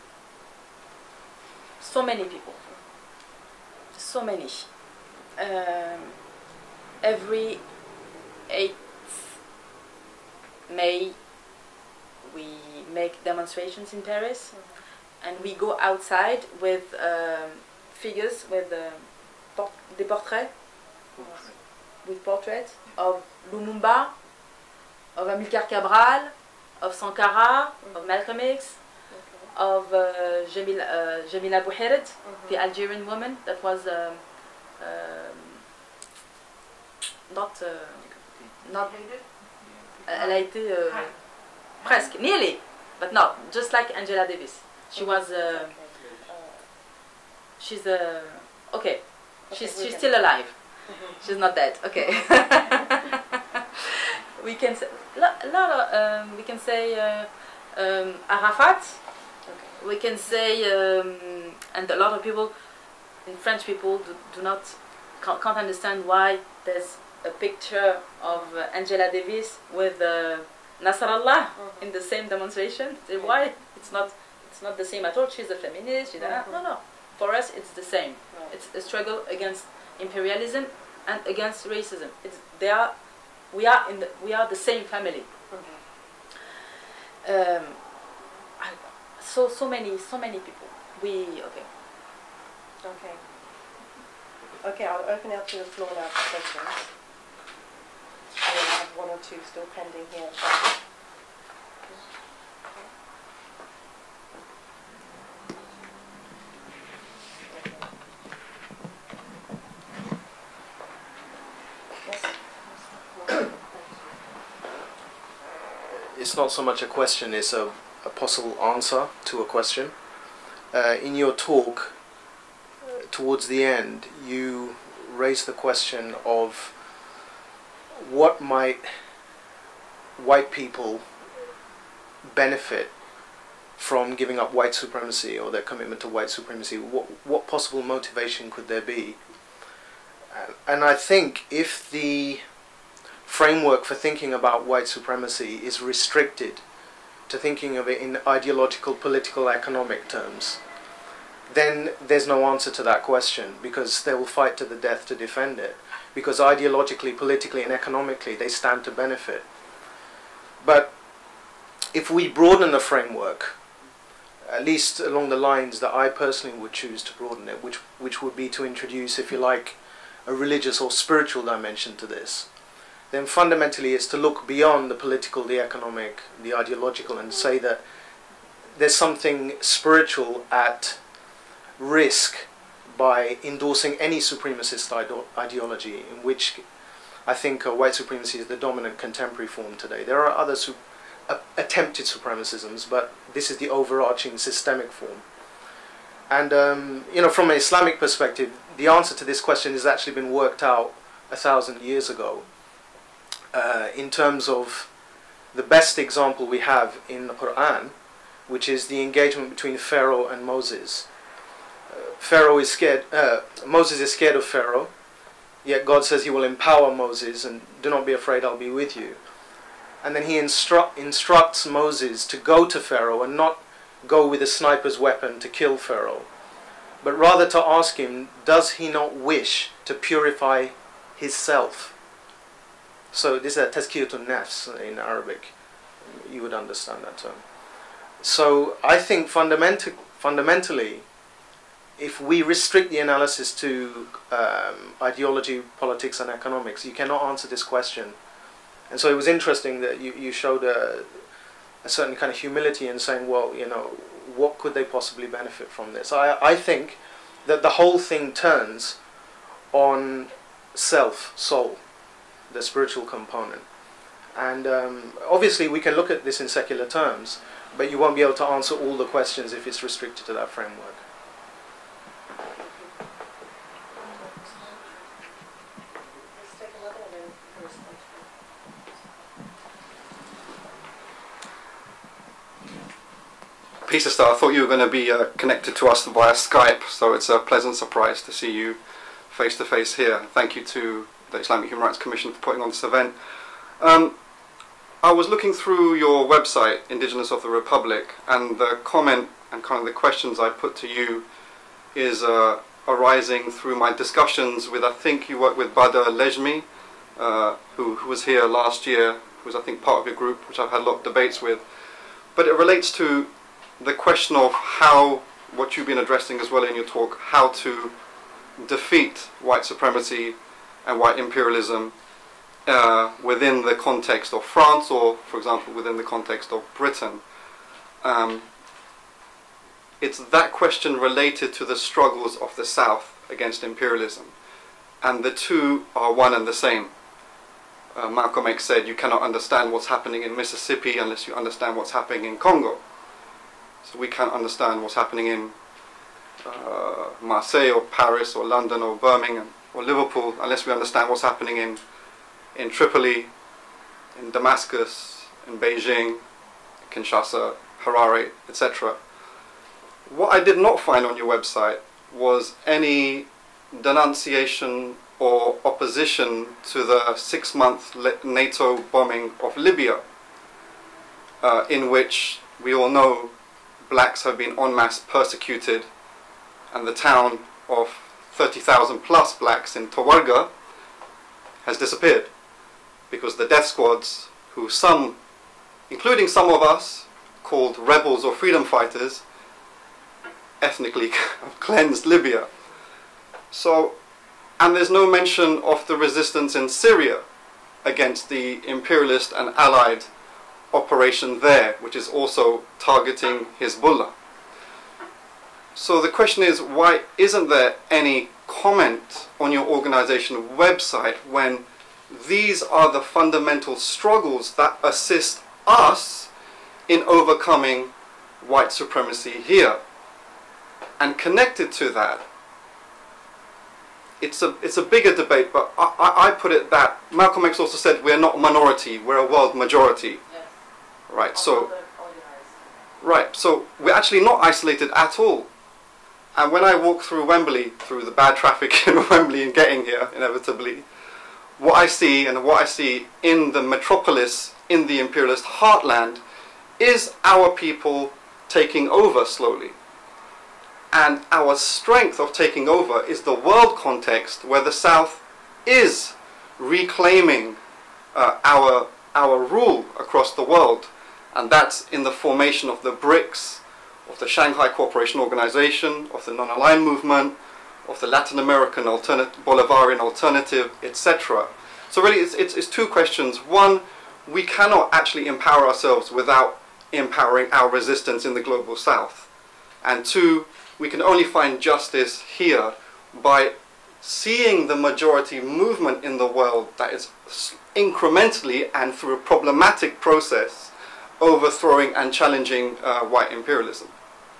So many people. So many. Um, every eighth May we make demonstrations in Paris, mm-hmm. and we go outside with um, figures, with uh, por des portraits, Portrait. with portraits of Lumumba, of Amilcar Cabral, of Sankara, mm-hmm. of Malcolm X, okay. of uh, Jamila, uh, Jamila Bouhired, mm-hmm. the Algerian woman that was um, um, not uh, not. Elle a été uh, presque, nearly, but not, just like Angela Davis. She was, uh, she's, uh, okay, she's, she's still alive. She's not dead, okay. We can say, a lot of, um, we can say uh, um, Arafat, we can say, um, and a lot of people, French people do, do not, can't, can't understand why there's a picture of uh, Angela Davis with uh, Nasrallah mm-hmm. in the same demonstration. Mm-hmm. Why? It's not. It's not the same at all. She's a feminist. She's mm-hmm. a, no, no. For us, it's the same. Right. It's a struggle against imperialism and against racism. It's they are. We are in the. We are the same family. Mm-hmm. um, I, so so many so many people. We okay. Okay. Okay. I'll open it up to the floor now for questions. I have one or two still pending here. It's not so much a question, it's a, a possible answer to a question. Uh, in your talk, uh, towards the end, you raised the question of what might white people benefit from giving up white supremacy or their commitment to white supremacy? What, what possible motivation could there be? And I think if the framework for thinking about white supremacy is restricted to thinking of it in ideological, political, economic terms, then there's no answer to that question, because they will fight to the death to defend it. Because ideologically, politically and economically they stand to benefit. But if we broaden the framework, at least along the lines that I personally would choose to broaden it, which, which would be to introduce, if you like, a religious or spiritual dimension to this, then fundamentally it's to look beyond the political, the economic, the ideological, and say that there's something spiritual at risk by endorsing any supremacist ide ideology, in which I think uh, white supremacy is the dominant contemporary form today. There are other su uh, attempted supremacisms, but this is the overarching systemic form. And um, you know, from an Islamic perspective, the answer to this question has actually been worked out a thousand years ago. Uh, in terms of the best example we have in the Quran, which is the engagement between Pharaoh and Moses. Pharaoh is scared, uh, Moses is scared of Pharaoh, yet God says he will empower Moses and do not be afraid, I'll be with you. And then he instru instructs Moses to go to Pharaoh and not go with a sniper's weapon to kill Pharaoh, but rather to ask him, does he not wish to purify his self? So this is a tazkiyatun nafs in Arabic, you would understand that term. So I think fundamental, fundamentally, if we restrict the analysis to um, ideology, politics and economics, you cannot answer this question. And so it was interesting that you, you showed a, a certain kind of humility in saying, well, you know, what could they possibly benefit from this? I, I think that the whole thing turns on self, soul, the spiritual component. And um, obviously we can look at this in secular terms, but you won't be able to answer all the questions if it's restricted to that framework. Peter Star, I thought you were going to be uh, connected to us via Skype, so it's a pleasant surprise to see you face to face here. Thank you to the Islamic Human Rights Commission for putting on this event. Um, I was looking through your website, Indigenous of the Republic, and the comment and kind of the questions I put to you is uh, arising through my discussions with, I think you work with Badr Lejmi, uh, who, who was here last year, who was I think part of your group, which I've had a lot of debates with. But it relates to the question of how, what you've been addressing as well in your talk, how to defeat white supremacy and white imperialism uh, within the context of France, or, for example, within the context of Britain. Um, it's that question related to the struggles of the South against imperialism. And the two are one and the same. Uh, Malcolm X said, you cannot understand what's happening in Mississippi unless you understand what's happening in Congo. So we can't understand what's happening in uh, Marseille or Paris or London or Birmingham or Liverpool unless we understand what's happening in, in Tripoli, in Damascus, in Beijing, Kinshasa, Harare, et cetera. What I did not find on your website was any denunciation or opposition to the six-month NATO bombing of Libya, uh, in which we all know blacks have been en masse persecuted, and the town of thirty thousand plus blacks in Tawarga has disappeared because the death squads, who some, including some of us, called rebels or freedom fighters, ethnically cleansed Libya. So, and there's no mention of the resistance in Syria against the imperialist and allied operation there, which is also targeting Hezbollah. So the question is, why isn't there any comment on your organization website when these are the fundamental struggles that assist us in overcoming white supremacy here? And connected to that, it's a, it's a bigger debate, but I, I, I put it that Malcolm X also said we're not a minority, we're a world majority. Yes. Right, so, right, so we're actually not isolated at all. And when I walk through Wembley, through the bad traffic in Wembley and getting here, inevitably, what I see and what I see in the metropolis, in the imperialist heartland, is our people taking over slowly. And our strength of taking over is the world context where the South is reclaiming uh, our, our rule across the world. And that's in the formation of the BRICS, of the Shanghai Cooperation Organization, of the non-aligned movement, of the Latin American alternate, Bolivarian alternative, et cetera. So really it's, it's, it's two questions. One, we cannot actually empower ourselves without empowering our resistance in the global South. And two, we can only find justice here by seeing the majority movement in the world that is incrementally and through a problematic process overthrowing and challenging uh, white imperialism.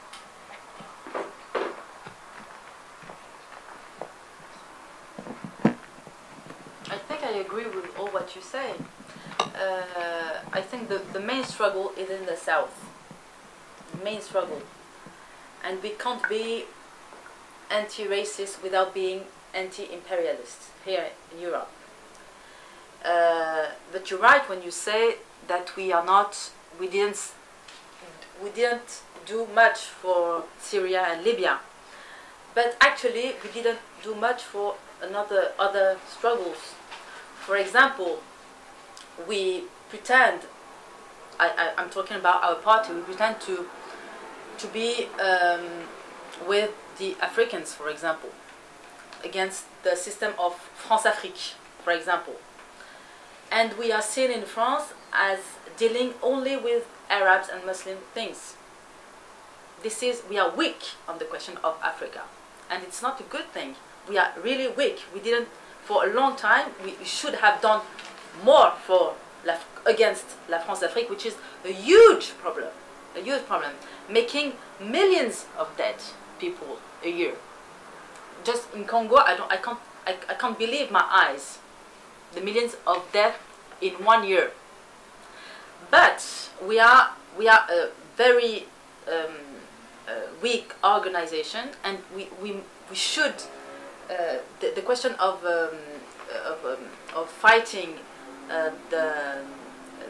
I think I agree with all what you say. Uh, I think the, the main struggle is in the South. The main struggle. And we can't be anti-racist without being anti-imperialist here in Europe. Uh, but you're right when you say that we are not, we didn't, we didn't do much for Syria and Libya. But actually, we didn't do much for another other struggles. For example, we pretend, I, I, I'm talking about our party, we pretend to to be um, with the Africans, for example, against the system of France-Afrique, for example. And we are seen in France as dealing only with Arabs and Muslim things. This is, we are weak on the question of Africa. And it's not a good thing. We are really weak. We didn't, for a long time, we should have done more for la, against La France-Afrique, which is a huge problem. A huge problem, making millions of dead people a year. Just in Congo, I don't, I can't, I, I can't believe my eyes. The millions of deaths in one year. But we are, we are a very um, uh, weak organization, and we, we, we should. Uh, the, the question of um, of, um, of fighting uh, the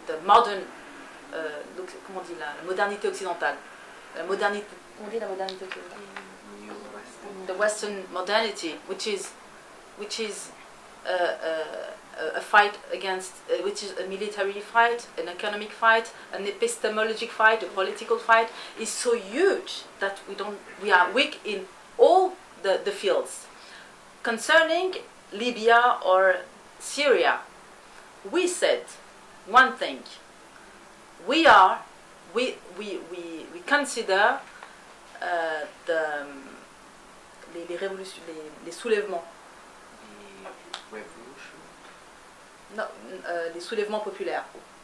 the modern, uh, comment on dit la modernité occidentale, la modernité, comment on dit la modernité occidentale? The Western modernity, which is, which is uh, uh, a fight against, uh, which is a military fight, an economic fight, an epistemologic fight, a political fight, is so huge that we don't, we are weak in all the, the fields. Concerning Libya or Syria, we said one thing. We are, we we we, we consider uh, the um, les, les révolutions, les, les soulèvements. Non, euh, les soulèvements populaires.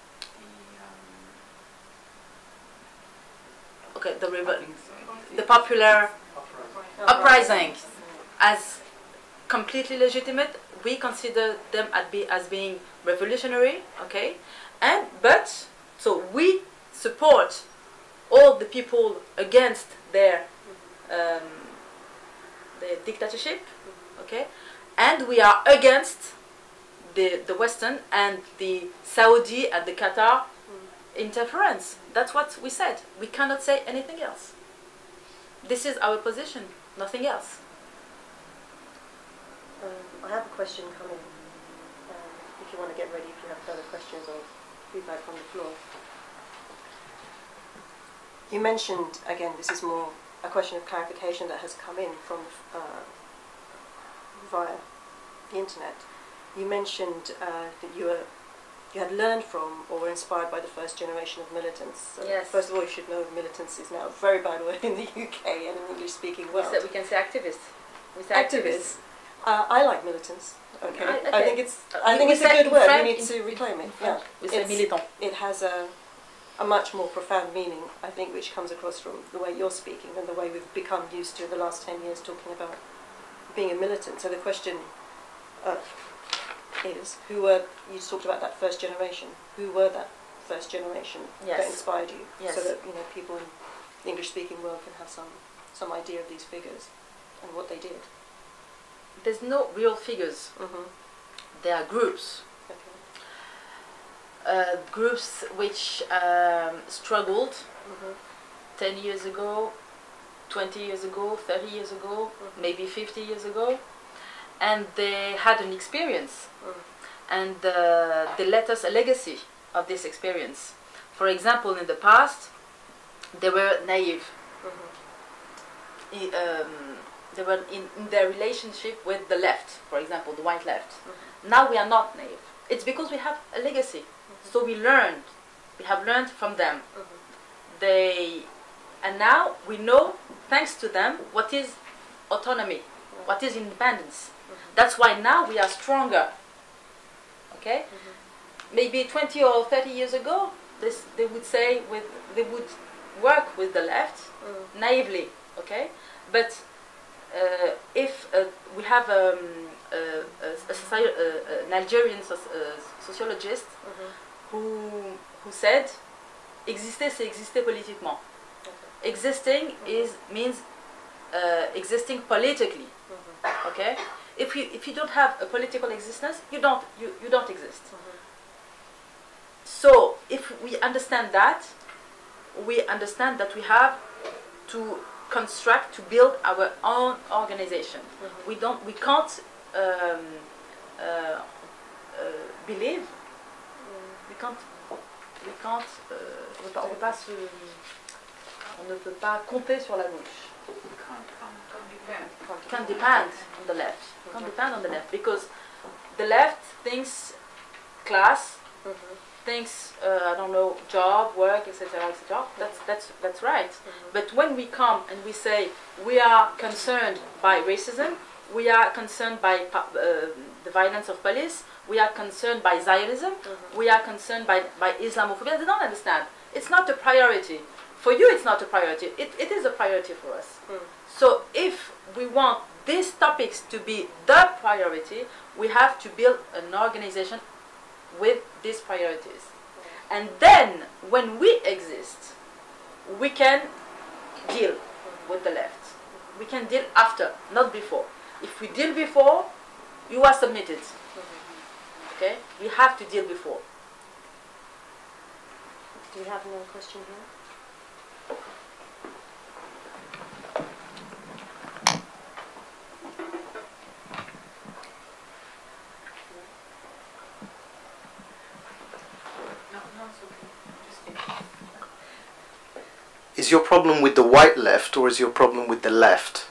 Okay, the, the popular uprising as completely legitimate. We consider them as, be, as being revolutionary, okay? And but so we support all the people against their um, the dictatorship, okay? And we are against the the Western and the Saudi and the Qatar interference. That's what we said. We cannot say anything else. This is our position, nothing else. Um, I have a question coming. Um, if you want to get ready, if you have further questions or feedback from the floor. You mentioned, again, this is more a question of clarification that has come in from uh, via the internet. You mentioned uh, that you were you had learned from or were inspired by the first generation of militants. So yes. First of all, you should know militants is now a very bad word in the U K and in the English-speaking world. We, say, we can say activists. We say activists. activists. Uh, I like militants. Okay. I, okay. I think it's. I we, think we it's a good word. French, we need to reclaim it. Yeah. We say militant. It has a, a much more profound meaning, I think, which comes across from the way you're speaking and the way we've become used to in the last ten years talking about being a militant. So the question uh, is, who were, you talked about that first generation, who were that first generation yes. that inspired you? Yes. So that, you know, people in the English-speaking world can have some, some idea of these figures and what they did. There's no real figures. Mm-hmm. There are groups. Okay. Uh, groups which um, struggled mm-hmm. ten years ago, twenty years ago, thirty years ago, mm-hmm. maybe fifty years ago, and they had an experience, mm. and uh, they let us a legacy of this experience. For example, in the past, they were naive. Mm-hmm. I, um, they were in, in their relationship with the left, for example, the white left. Mm-hmm. Now we are not naive. It's because we have a legacy. Mm-hmm. So we learned, we have learned from them. Mm-hmm. They, and now we know, thanks to them, what is autonomy, mm-hmm. what is independence. Mm-hmm. That's why now we are stronger. Okay? Mm-hmm. Maybe twenty or thirty years ago, this, they would say, with, they would work with the left, mm-hmm. naively. Okay? But Uh, if uh, we have um, uh, a, a, a, uh, an Algerian so, uh, sociologist mm-hmm. who, who said, exister, c'est exister politiquement. Okay. Existing mm-hmm. is, means uh, existing politically. Mm-hmm. Okay? If you, if you don't have a political existence, you don't, you, you don't exist. Mm-hmm. So, if we understand that, we understand that we have to construct, to build our own organization. Mm-hmm. We don't, we can't um, uh, uh, believe. Mm. We can't, we can't. Uh, on, peut, on peut pas se, on ne peut pas compter sur la gauche. We can't depend on the left. We can't depend on the left because the left thinks class, mm-hmm. thinks uh, I don't know, job, work, et cetera, et cetera. That's that's that's right. Mm-hmm. But when we come and we say we are concerned by racism, we are concerned by uh, the violence of police, we are concerned by Zionism, mm-hmm. we are concerned by by Islamophobia. They don't understand. It's not a priority. For you, it's not a priority. It it is a priority for us. Mm. So if we want these topics to be the priority, we have to build an organization with these priorities. Yeah. And then, when we exist, we can deal mm-hmm. with the left. Mm-hmm. We can deal after, not before. If we deal before, you are submitted. Mm-hmm. Okay? We have to deal before. Do we have another question here? Is your problem with the white left or is your problem with the left?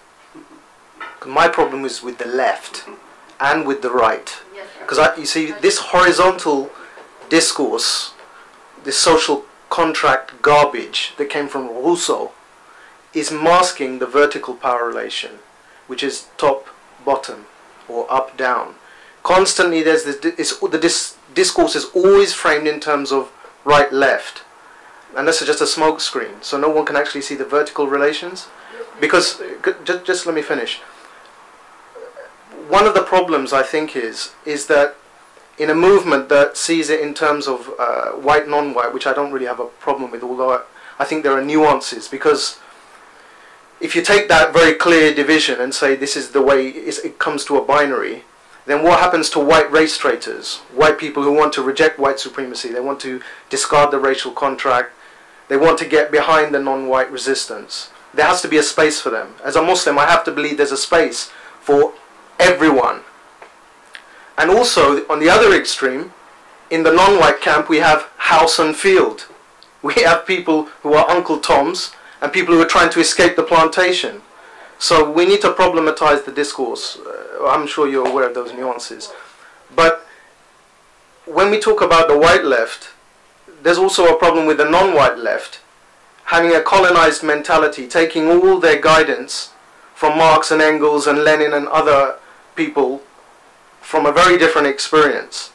My problem is with the left and with the right. Because you see, this horizontal discourse, this social contract garbage that came from Rousseau, is masking the vertical power relation, which is top, bottom, or up, down. Constantly, there's this, it's, the dis, discourse is always framed in terms of right, left. And this is just a smoke screen, so no one can actually see the vertical relations. Because, just, just let me finish. One of the problems, I think, is is that in a movement that sees it in terms of uh, white, non-white, which I don't really have a problem with, although I, I think there are nuances, because if you take that very clear division and say this is the way it comes to a binary, then what happens to white race traitors, white people who want to reject white supremacy, they want to discard the racial contract, they want to get behind the non-white resistance? There has to be a space for them. As a Muslim, I have to believe there's a space for everyone. And also, on the other extreme, in the non-white camp, we have house and field. We have people who are Uncle Toms and people who are trying to escape the plantation. So we need to problematize the discourse. Uh, I'm sure you're aware of those nuances. But when we talk about the white left, there's also a problem with the non-white left, having a colonized mentality, taking all their guidance from Marx and Engels and Lenin and other people from a very different experience,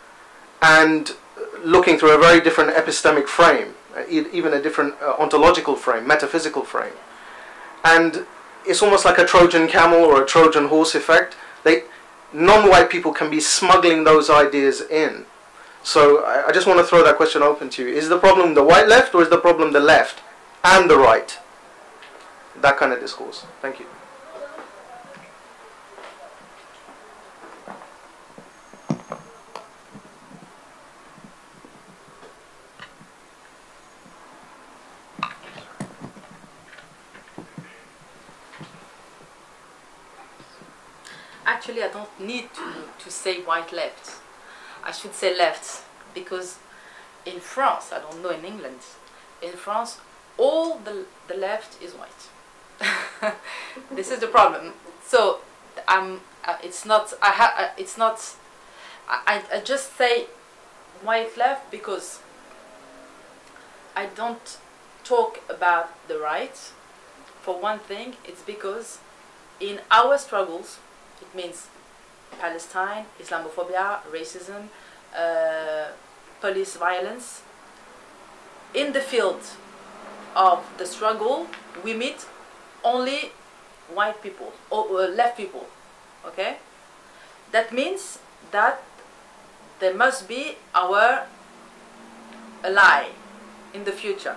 and looking through a very different epistemic frame, even a different uh, ontological frame, metaphysical frame. And it's almost like a Trojan camel or a Trojan horse effect. They, non-white people can be smuggling those ideas in. So I, I just want to throw that question open to you. Is the problem the white left or is the problem the left and the right? That kind of discourse. Thank you. Actually, I don't need to, to say white left. I should say left, because in France, I don't know in England, in France, all the, the left is white. This is the problem. So, um, uh, it's not, I ha uh, it's not, I, I just say white left because I don't talk about the right. For one thing, it's because in our struggles, it means Palestine, Islamophobia, racism, uh, police violence. In the field of the struggle, we meet only white people, or uh, left people, okay? That means that they must be our ally in the future.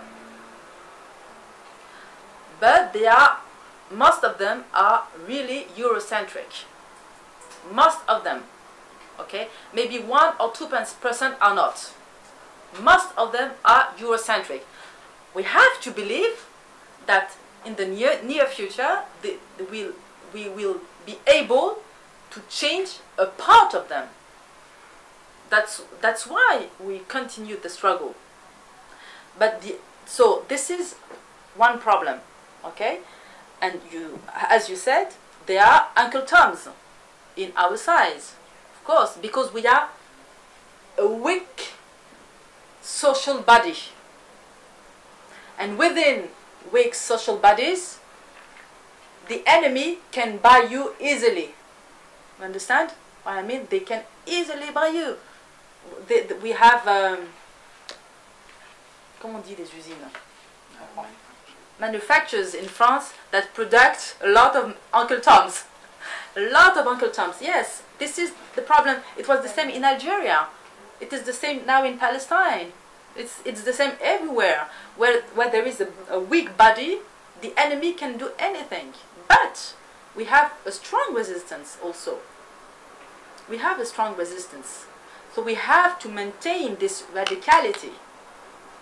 But they are, most of them are really Eurocentric. Most of them, okay? Maybe one or two percent are not. Most of them are Eurocentric. We have to believe that in the near, near future, the, the we'll, we will be able to change a part of them. That's, that's why we continue the struggle. But the, so this is one problem, okay? And you, as you said, they are Uncle Toms in our size, of course, because we are a weak social body. And within weak social bodies, the enemy can buy you easily. You understand what I mean? They can easily buy you. They, they, we have, um, comment on dit les usines? Manufacturers in France that produce a lot of Uncle Toms. A lot of Uncle Toms, yes. This is the problem. It was the same in Algeria. It is the same now in Palestine. It's, it's the same everywhere. Where, where there is a, a weak body, the enemy can do anything. But we have a strong resistance also. We have a strong resistance. So we have to maintain this radicality.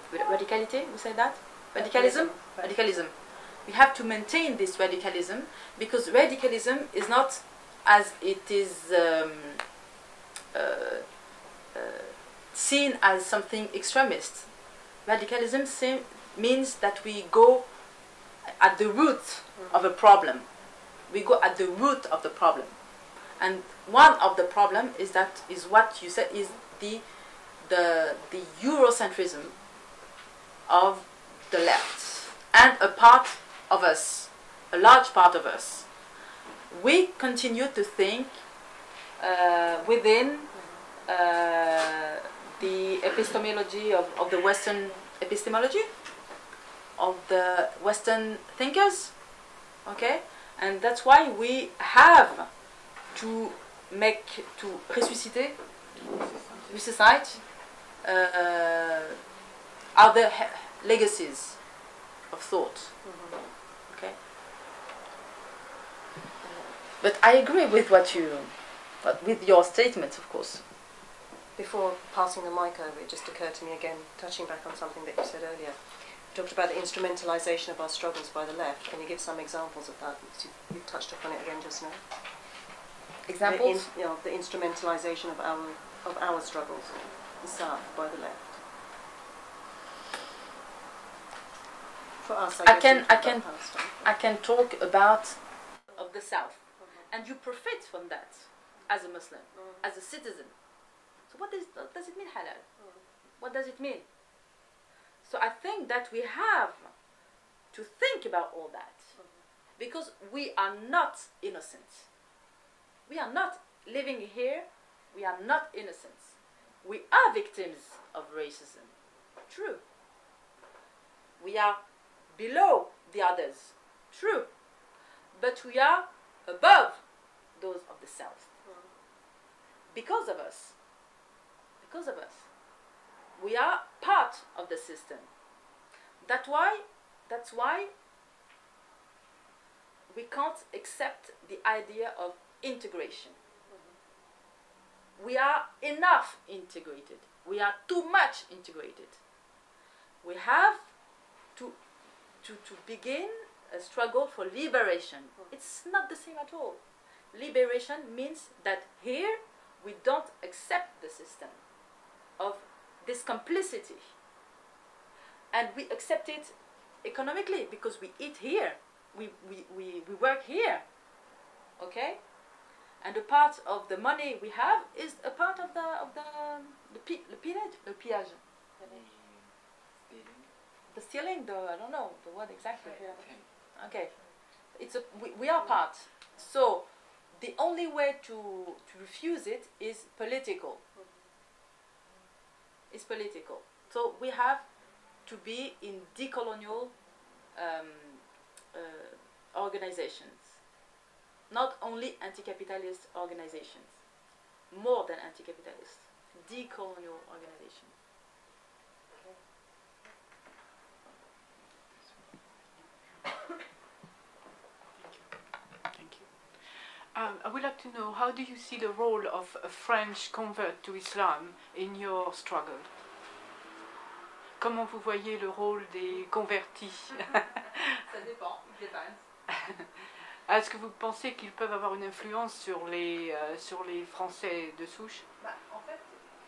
radicality, we say that? Radicalism? Radicalism. We have to maintain this radicalism, because radicalism is not as it is um, uh, uh, seen as something extremist. Radicalism se means that we go at the root mm. of a problem. We go at the root of the problem. And one of the problem is that is what you said is the the the Eurocentrism of the left, and a part of us, a large part of us. We continue to think uh, within uh, the epistemology of, of the Western epistemology, of the Western thinkers, okay? And that's why we have to make, to ressusciter, resuscite uh, uh, other legacies of thought. Mm-hmm. Okay. But I agree with what you, but with your statement, of course. Before passing the mic over, it just occurred to me again, touching back on something that you said earlier. You talked about the instrumentalisation of our struggles by the left. Can you give some examples of that? You, you touched upon it again just now. Examples? The, in, you know, the instrumentalisation of our of our struggles, the South, by the left. For us, I, I can I can Palestine. I can talk about of the South, mm-hmm. and you profit from that as a Muslim, mm-hmm. as a citizen. So what does what does it mean, halal? Mm-hmm. What does it mean? So I think that we have to think about all that, mm-hmm. because we are not innocent. We are not living here. We are not innocent. We are victims of racism. True. We are below the others. True. But we are above those of the South. Mm-hmm. Because of us. Because of us. We are part of the system. That's why, that's why we can't accept the idea of integration. Mm-hmm. We are enough integrated. We are too much integrated. We have to, to, to begin a struggle for liberation. Mm-hmm. It's not the same at all. Liberation means that here we don't accept the system of this complicity. And we accept it economically because we eat here. We, we, we, we work here. Okay? And a part of the money we have is a part of the of the the pi, le pillage, le pillage. The stealing, the I don't know the word exactly. Yeah. Okay, it's a we, we are part. So the only way to to refuse it is political. It's political. So we have to be in decolonial um, uh, organizations. Not only anti-capitalist organizations, more than anti-capitalist, decolonial organizations. Thank you. Um, I would like to know, how do you see the role of a French convert to Islam in your struggle? Comment vous voyez le rôle des convertis? Ça dépend, it depends. Est-ce que vous pensez qu'ils peuvent avoir une influence sur les, euh, sur les Français de souche? Bah, en fait,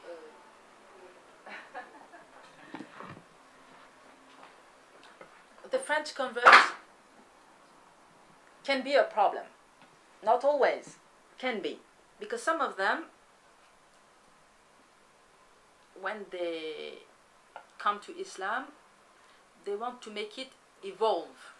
euh... the French converts can be a problem. Not always, can be. Because some of them, when they come to Islam, they want to make it evolve.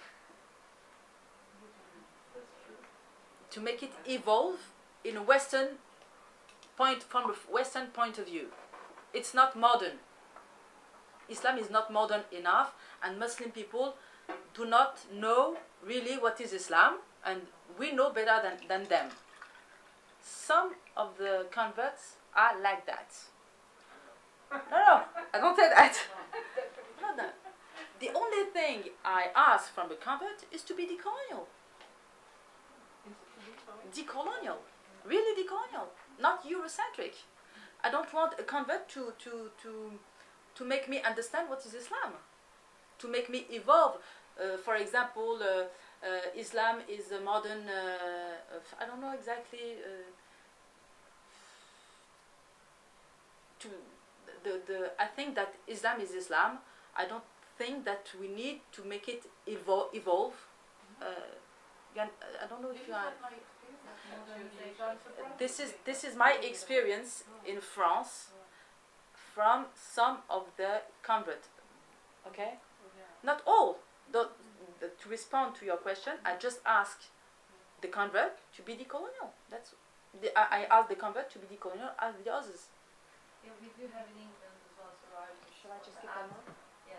To make it evolve in a Western point, from a Western point of view. It's not modern. Islam is not modern enough, and Muslim people do not know really what is Islam, and we know better than, than them. Some of the converts are like that. No, no, I don't say that. No, no. The only thing I ask from a convert is to be decolonial. Decolonial, really decolonial, not Eurocentric. I don't want a convert to to to to make me understand what is Islam, to make me evolve. Uh, for example, uh, uh, Islam is a modern, uh, of, I don't know exactly, uh, to the, the, I think that Islam is Islam. I don't think that we need to make it evol evolve. Uh, I don't know if you are... This is, this is my experience in France from some of the converts, okay? Not all. The, the, to respond to your question, I just asked the convert to be decolonial. That's the, I, I asked the convert to be decolonial as the others. Yeah, we do have in England as well, so I Shall I just get them on? Yes.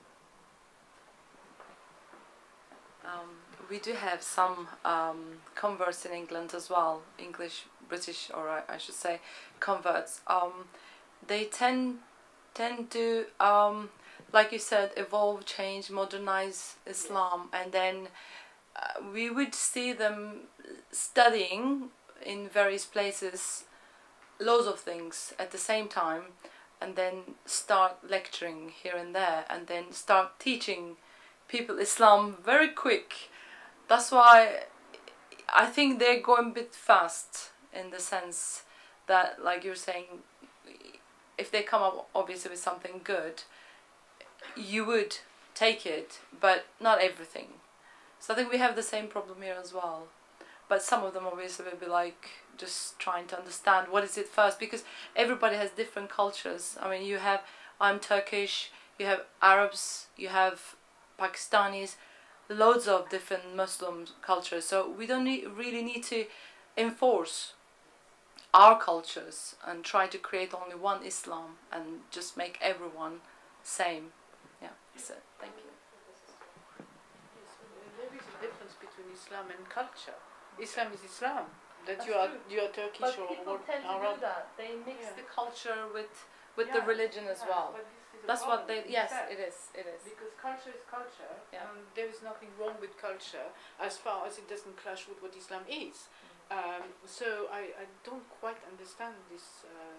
Um, we do have some um, converts in England as well, English, British, or I, I should say, converts. Um, they tend tend to, um, like you said, evolve, change, modernize Islam, and then uh, we would see them studying in various places loads of things at the same time, and then start lecturing here and there, and then start teaching people Islam very quick. That's why I think they're going a bit fast, in the sense that, like you're saying, if they come up obviously with something good, you would take it, but not everything. So I think we have the same problem here as well. But some of them obviously will be like just trying to understand what is it first, because everybody has different cultures. I mean, you have, I'm Turkish, you have Arabs, you have Pakistanis, loads of different Muslim cultures. So we don't need, really need to enforce our cultures and try to create only one Islam and just make everyone same. Yeah, so thank you. Yes, there is a difference between Islam and culture. Islam is Islam. That That's you are true. you are Turkish But or, people or tend to Arab. do that. They mix Yeah. the culture with with Yeah, the religion as yeah, well. but this is a That's what problem, they. Yes, in fact, it is. It is. Because culture is culture, Yeah. and there is nothing wrong with culture as far as it doesn't clash with what Islam is. Mm. Um, so I, I don't quite understand this uh,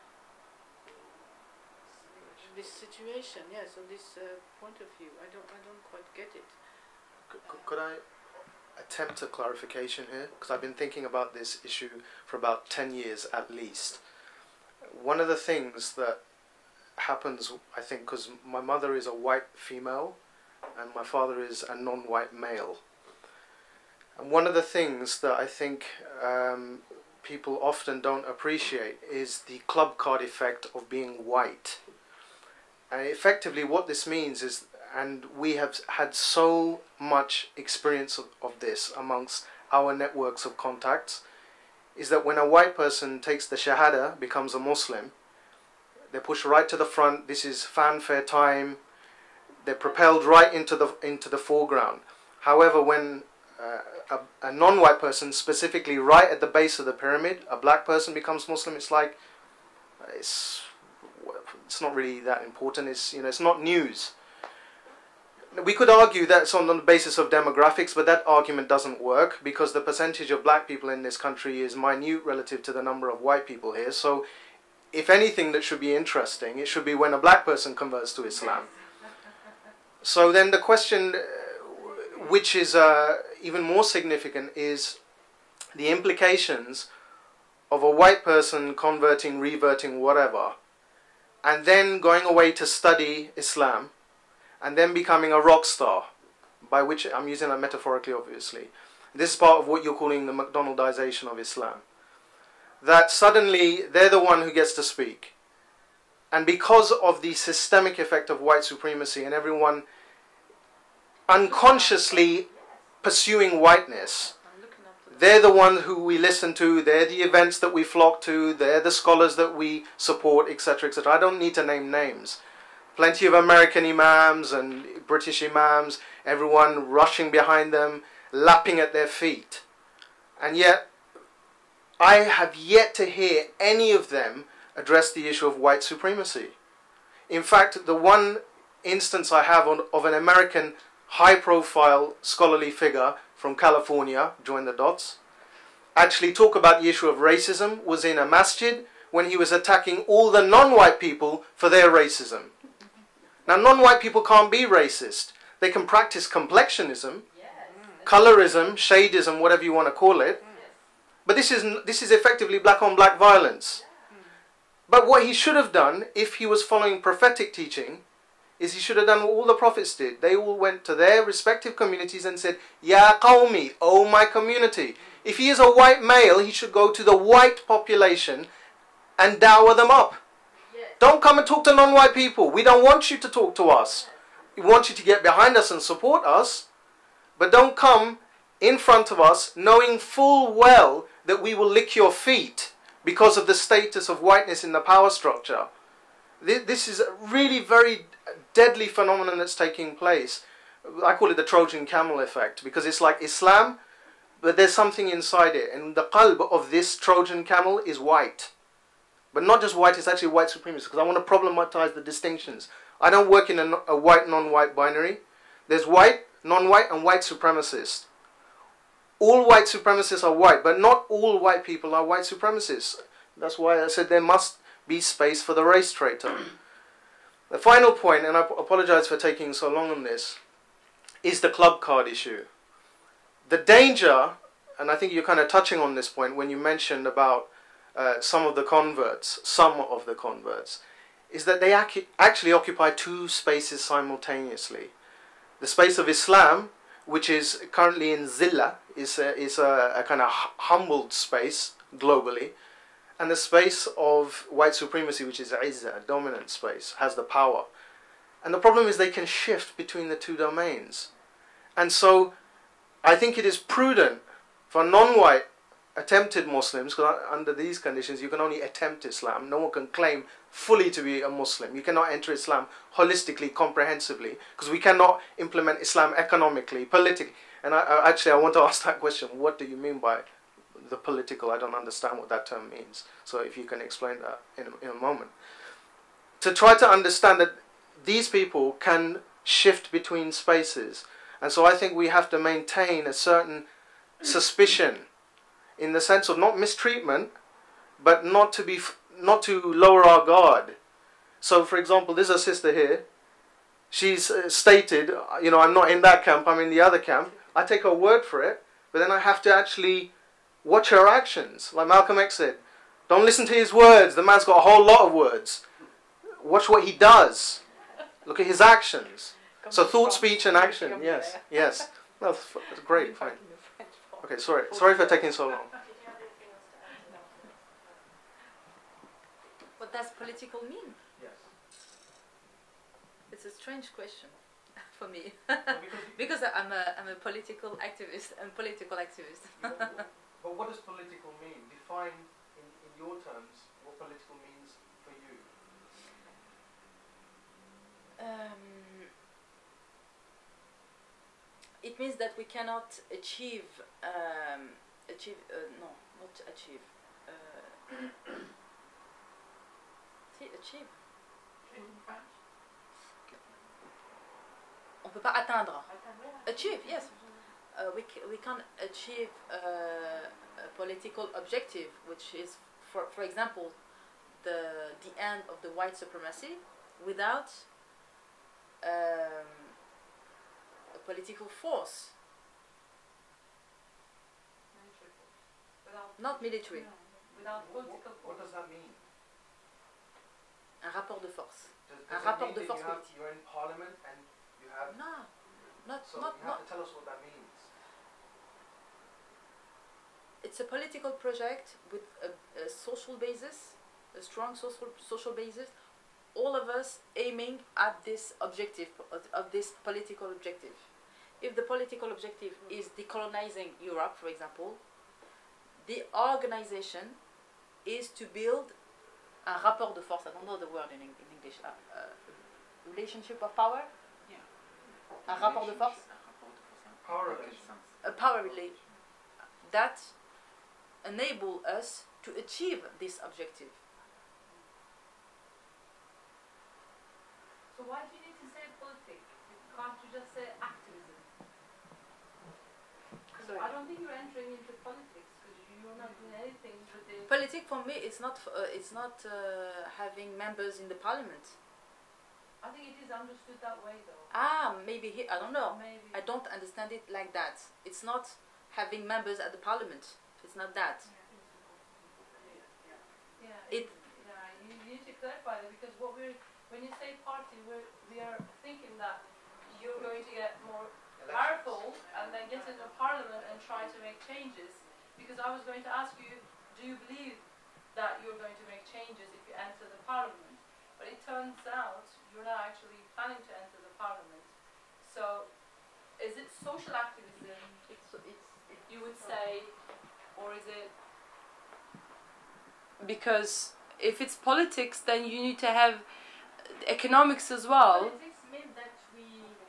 this situation. Yes, or this uh, point of view. I don't I don't quite get it. Could, could I attempt a clarification here? Because I've been thinking about this issue for about ten years at least. One of the things that happens, I think, because my mother is a white female and my father is a non-white male. And one of the things that I think um, people often don't appreciate is the club card effect of being white. And effectively what this means is, and we have had so much experience of, of this amongst our networks of contacts, is that when a white person takes the Shahada, becomes a Muslim, they're pushed right to the front. This is fanfare time. They're propelled right into the into the foreground. However, when uh, a, a non-white person, specifically right at the base of the pyramid, a black person becomes Muslim, it's like it's it's not really that important. It's you know it's not news. We could argue that's on the basis of demographics, but that argument doesn't work because the percentage of black people in this country is minute relative to the number of white people here. So if anything that should be interesting, it should be when a black person converts to Islam. So then the question, which is uh, even more significant, is the implications of a white person converting, reverting, whatever, and then going away to study Islam, and then becoming a rock star, by which I'm using that metaphorically, obviously. This is part of what you're calling the McDonaldization of Islam. That suddenly they're the one who gets to speak. And because of the systemic effect of white supremacy and everyone unconsciously pursuing whiteness, they're the ones who we listen to, they're the events that we flock to, they're the scholars that we support, et cetera, et cetera. I don't need to name names. Plenty of American imams and British imams, everyone rushing behind them, lapping at their feet. And yet, I have yet to hear any of them address the issue of white supremacy. In fact, the one instance I have on, of an American high-profile scholarly figure from California, join the dots, actually talk about the issue of racism was in a masjid when he was attacking all the non-white people for their racism. Now, non-white people can't be racist. They can practice complexionism, colorism, shadeism, whatever you want to call it. But this is, this is effectively black-on-black violence. But what he should have done, if he was following prophetic teaching, is he should have done what all the prophets did. They all went to their respective communities and said, Ya qawmi, oh my community. If he is a white male, he should go to the white population and dawah them up. Yes. Don't come and talk to non-white people. We don't want you to talk to us. We want you to get behind us and support us. But don't come in front of us knowing full well that we will lick your feet because of the status of whiteness in the power structure. This is a really very deadly phenomenon that's taking place. I call it the Trojan camel effect, because it's like Islam, but there's something inside it. And the qalb of this Trojan camel is white. But not just white, it's actually white supremacist, because I want to problematize the distinctions. I don't work in a, a white, non-white binary. There's white, non-white, and white supremacist. All white supremacists are white, but not all white people are white supremacists. That's why I said there must be space for the race traitor. The final point, and I apologize for taking so long on this, is the club card issue. The danger, and I think you're kind of touching on this point when you mentioned about uh, some of the converts, some of the converts, is that they ac actually occupy two spaces simultaneously. The space of Islam, which is currently in zillah, is a, is a, a kind of humbled space globally, and the space of white supremacy, which is izzah, a dominant space, has the power. And the problem is they can shift between the two domains. And so I think it is prudent for non-white attempted Muslims, because under these conditions you can only attempt Islam. No one can claim fully to be a Muslim. You cannot enter Islam holistically, comprehensively, because we cannot implement Islam economically, politically. And I, I, actually I want to ask that question, what do you mean by the political? I don't understand what that term means. So if you can explain that in a, in a moment. To try to understand that these people can shift between spaces. And so I think we have to maintain a certain suspicion in the sense of not mistreatment, but not to be, not to lower our guard. So for example, there's a sister here. She's uh, stated, you know, I'm not in that camp, I'm in the other camp. I take her word for it, but then I have to actually watch her actions. Like Malcolm X said, don't listen to his words. The man's got a whole lot of words. Watch what he does. Look at his actions. So thought, speech, and action. Yes, yes. No, that's great. Fine. Okay, sorry. Sorry for taking so long. What does political mean? Yes. It's a strange question for me. Because I'm a, I'm a political activist. I'm a political activist. But what does political mean? Define in, in your terms what political means for you. Um, it means that we cannot achieve, um, achieve, uh, no, not achieve, uh, si, achieve. On peut pas atteindre. Achieve, yes. Uh, we, c we can achieve uh, a political objective, which is, for, for example, the, the end of the white supremacy without um, a political force. Military force. Without, Not military. no, without political What, force. what does that mean? Un rapport de force. Does, Un does it rapport mean de that force you have, politique. you're in parliament and you have... No, not, So not, you have not. to tell us what that means. It's a political project with a, a social basis, a strong social social basis. All of us aiming at this objective, of this political objective. If the political objective is decolonizing Europe, for example, the organization is to build un rapport de force. I don't know the word in, in English. Uh, uh, relationship of power. Yeah. Un rapport de force. Power relations. A power relation that enable us to achieve this objective. So why do you need to say politic? Can't you just say activism? Sorry. I don't think you're entering into politics because you're not doing anything with the... Politic for me is not uh, it's not uh, having members in the parliament. I think it is understood that way, though. Ah, maybe he, I don't know. Maybe. I don't understand it like that. It's not having members at the parliament. It's not that. Yeah. It. Yeah. You, you need to clarify that, because what we're when you say party, we we are thinking that you're going to get more powerful and then get into parliament and try to make changes. Because I was going to ask you, do you believe that you're going to make changes if you enter the parliament? But it turns out you're not actually planning to enter the parliament. So, is it social activism? It's. It's. It, You would say, or is it? Because if it's politics, then you need to have economics as well. Politics means that we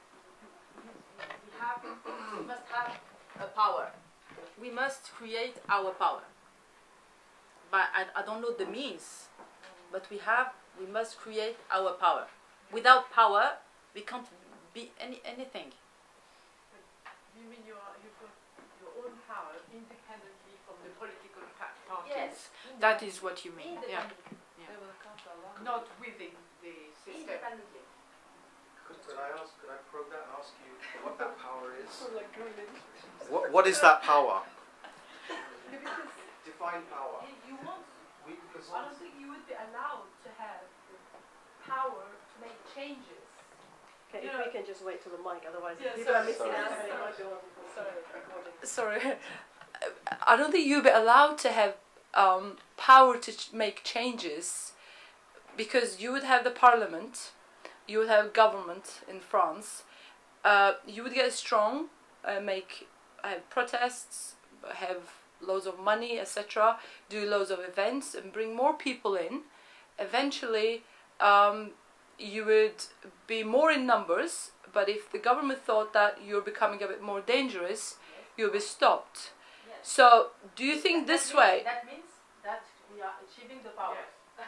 we have we must have a power. We must create our power. But I, I don't know the means. But we have we must create our power. Without power, we can't be any anything. You mean you are, you've got your own power independently from the political pa parties? Yes. That is what you mean. Yeah. Independently. Yeah. Not within the system. Independently. Could, could I ask? Could I probe that and ask you what that power is? Like really. What What is that power? Define power. You want? We, because I don't think you would be allowed to have the power to make changes. Okay, You if know- we can just wait till the mic, otherwise Yeah, people are sorry. missing out. Sorry. It might go on for Sorry. recording. Sorry, I don't think you'll be allowed to have um, power to ch make changes, because you would have the parliament, you would have government in France, uh, you would get strong, uh, make have protests, have loads of money, et cetera, do loads of events and bring more people in. Eventually, um, you would be more in numbers, but if the government thought that you're becoming a bit more dangerous, you'll be stopped. Yes. So, do you think That this means- way? That means that we are achieving the power.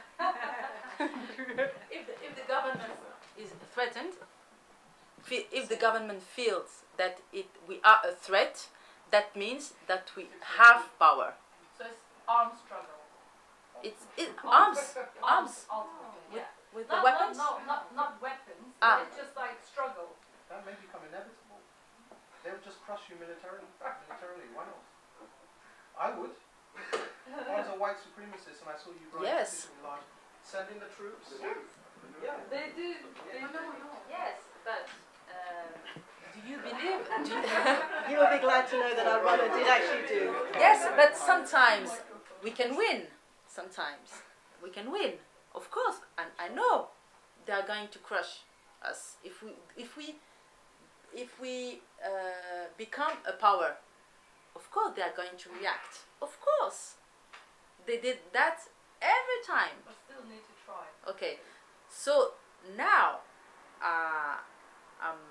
if, the, if the government is threatened, fe- if the government feels that it we are a threat, that means that we have power. So it's armed struggle. It's it, arms, arms Ultimately, with, yeah. with the Not, weapons. Not, no, not, not weapons. Ah. It's just like struggle. That may become inevitable. They would just crush you militarily. Militarily, why not? I would. If I was a white supremacist and I saw you write Yes. particularly large, send in the troops. Yeah. They do. They do. Yes, but uh, do you believe? Do you, You will be glad to know that our runner did actually do. yes, but sometimes we can win. Sometimes we can win, of course. And I know they are going to crush us if we if we if we uh, become a power. Of course, they are going to react. Of course, they did that every time. But still need to try. Okay, so now, uh, um,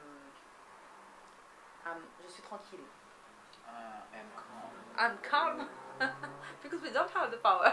um, je suis tranquille. Uh, and calm. I'm calm because we don't have the power.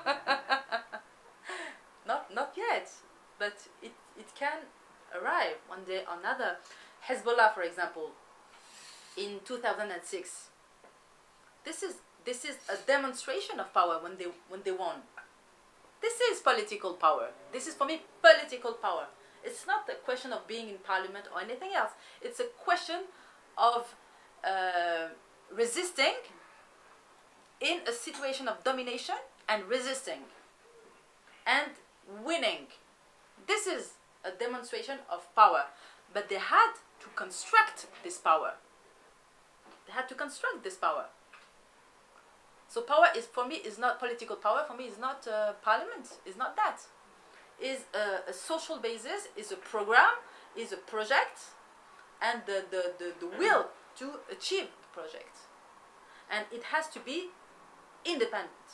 not not yet, but it it can arrive one day or another. Hezbollah, for example, in two thousand six. This is this is a demonstration of power when they when they won. This is political power. This is for me political power. It's not a question of being in parliament or anything else. It's a question of uh, resisting in a situation of domination and resisting and winning. This is a demonstration of power. But they had to construct this power. They had to construct this power. So power is for me is not political power. For me is not uh, parliament. Is not that. Is a, a social basis. Is a program. Is a project, and the, the, the, the will to achieve the project. And it has to be independent.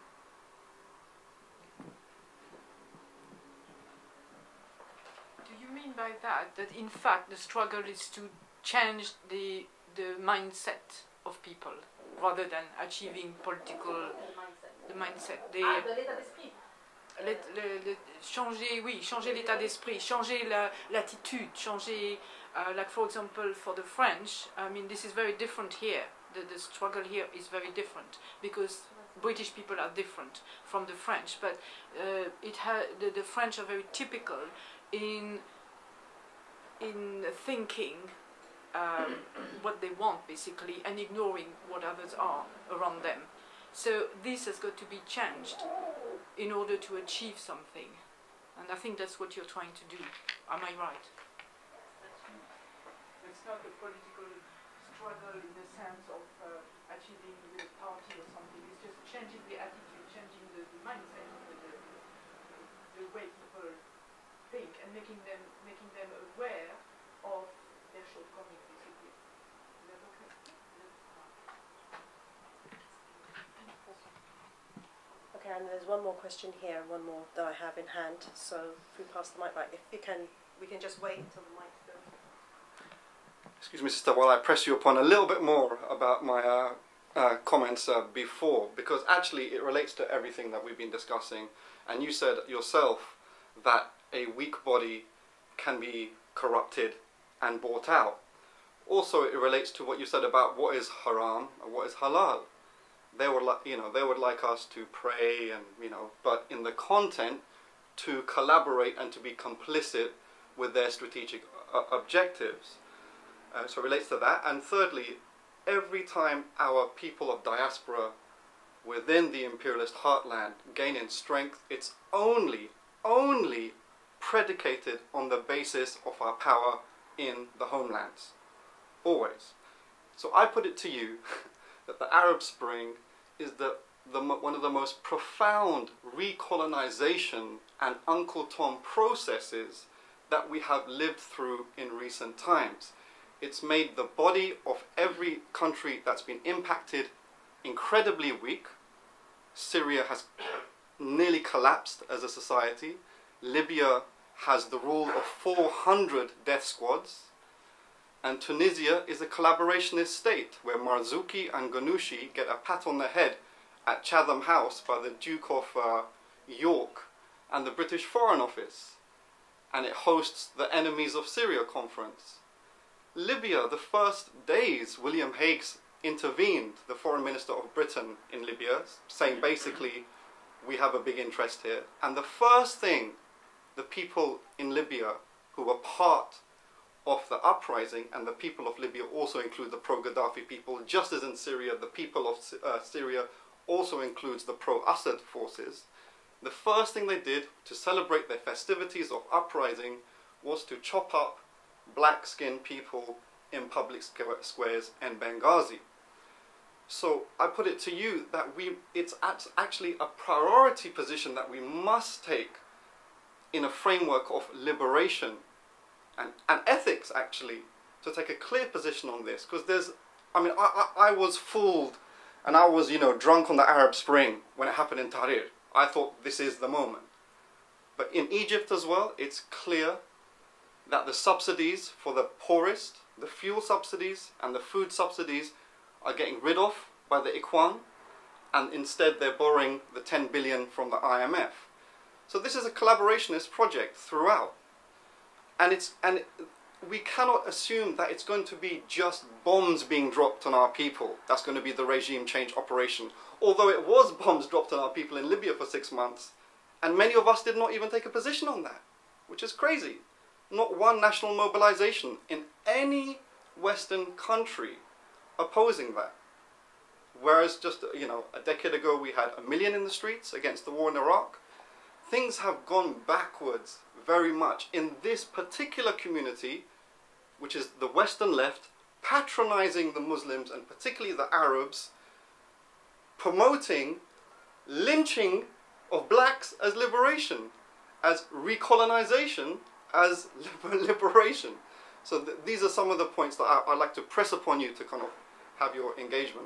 Do you mean by that that in fact the struggle is to change the the mindset of people rather than achieving political the mindset the Ah, de l'état d'esprit. le, le, le- changer oui changer l'état d'esprit, changer la l'attitude, changer uh, like for example for the French, I mean this is very different here. The the struggle here is very different because British people are different from the French, but uh, it ha the, the French are very typical in in thinking um, what they want, basically, and ignoring what others are around them. So this has got to be changed in order to achieve something. And I think that's what you're trying to do. Am I right? It's not a political struggle in the sense of uh, achieving the party or something. It's just changing the attitude, changing the, the mindset, the, the, the way people think, and making them making them aware of their shortcomings, basically. Is that okay? Okay, and there's one more question here, and one more that I have in hand. So if we pass the mic back, if you can, we can just wait until the mic goes. Excuse me, sister, while I press you upon a little bit more about my uh, uh, comments uh, before, because actually it relates to everything that we've been discussing. And you said yourself that a weak body can be corrupted and bought out. Also, it relates to what you said about what is haram and what is halal. They would, li you know, they would like us to pray and, you know, but in the content to collaborate and to be complicit with their strategic uh, objectives. Uh, so it relates to that. And thirdly, every time our people of diaspora within the imperialist heartland gain in strength, it's only, only predicated on the basis of our power in the homelands. Always. So I put it to you that the Arab Spring is the, the, one of the most profound recolonization and Uncle Tom processes that we have lived through in recent times. It's made the body of every country that's been impacted incredibly weak. Syria has nearly collapsed as a society. Libya has the rule of four hundred death squads. And Tunisia is a collaborationist state where Marzouki and Ghannouchi get a pat on the head at Chatham House by the Duke of uh, York and the British Foreign Office. And it hosts the Enemies of Syria conference. Libya, the first days William Hague intervened, the Foreign Minister of Britain in Libya, saying basically, we have a big interest here. And the first thing the people in Libya who were part of the uprising, and the people of Libya also include the pro-Gaddafi people, just as in Syria, the people of uh, Syria also includes the pro-Assad forces. The first thing they did to celebrate their festivities of uprising was to chop up black-skinned people in public squares in Benghazi. So I put it to you that we, it's actually a priority position that we must take in a framework of liberation and, and ethics, actually, to take a clear position on this. Because there's, I mean, I, I, I was fooled and I was, you know, drunk on the Arab Spring when it happened in Tahrir. I thought this is the moment. But in Egypt as well, it's clear that the subsidies for the poorest, the fuel subsidies and the food subsidies, are getting rid of by the Ikhwan, and instead they're borrowing the ten billion from the I M F. So this is a collaborationist project throughout. And, it's, and we cannot assume that it's going to be just bombs being dropped on our people. That's going to be the regime change operation. Although it was bombs dropped on our people in Libya for six months, and many of us did not even take a position on that, which is crazy. Not one national mobilization in any Western country opposing that. Whereas just, you know, a decade ago we had a million in the streets against the war in Iraq. Things have gone backwards very much in this particular community, which is the Western left, patronizing the Muslims and particularly the Arabs, promoting lynching of blacks as liberation, as recolonization, as liberation. So th these are some of the points that I, I'd like to press upon you to kind of have your engagement.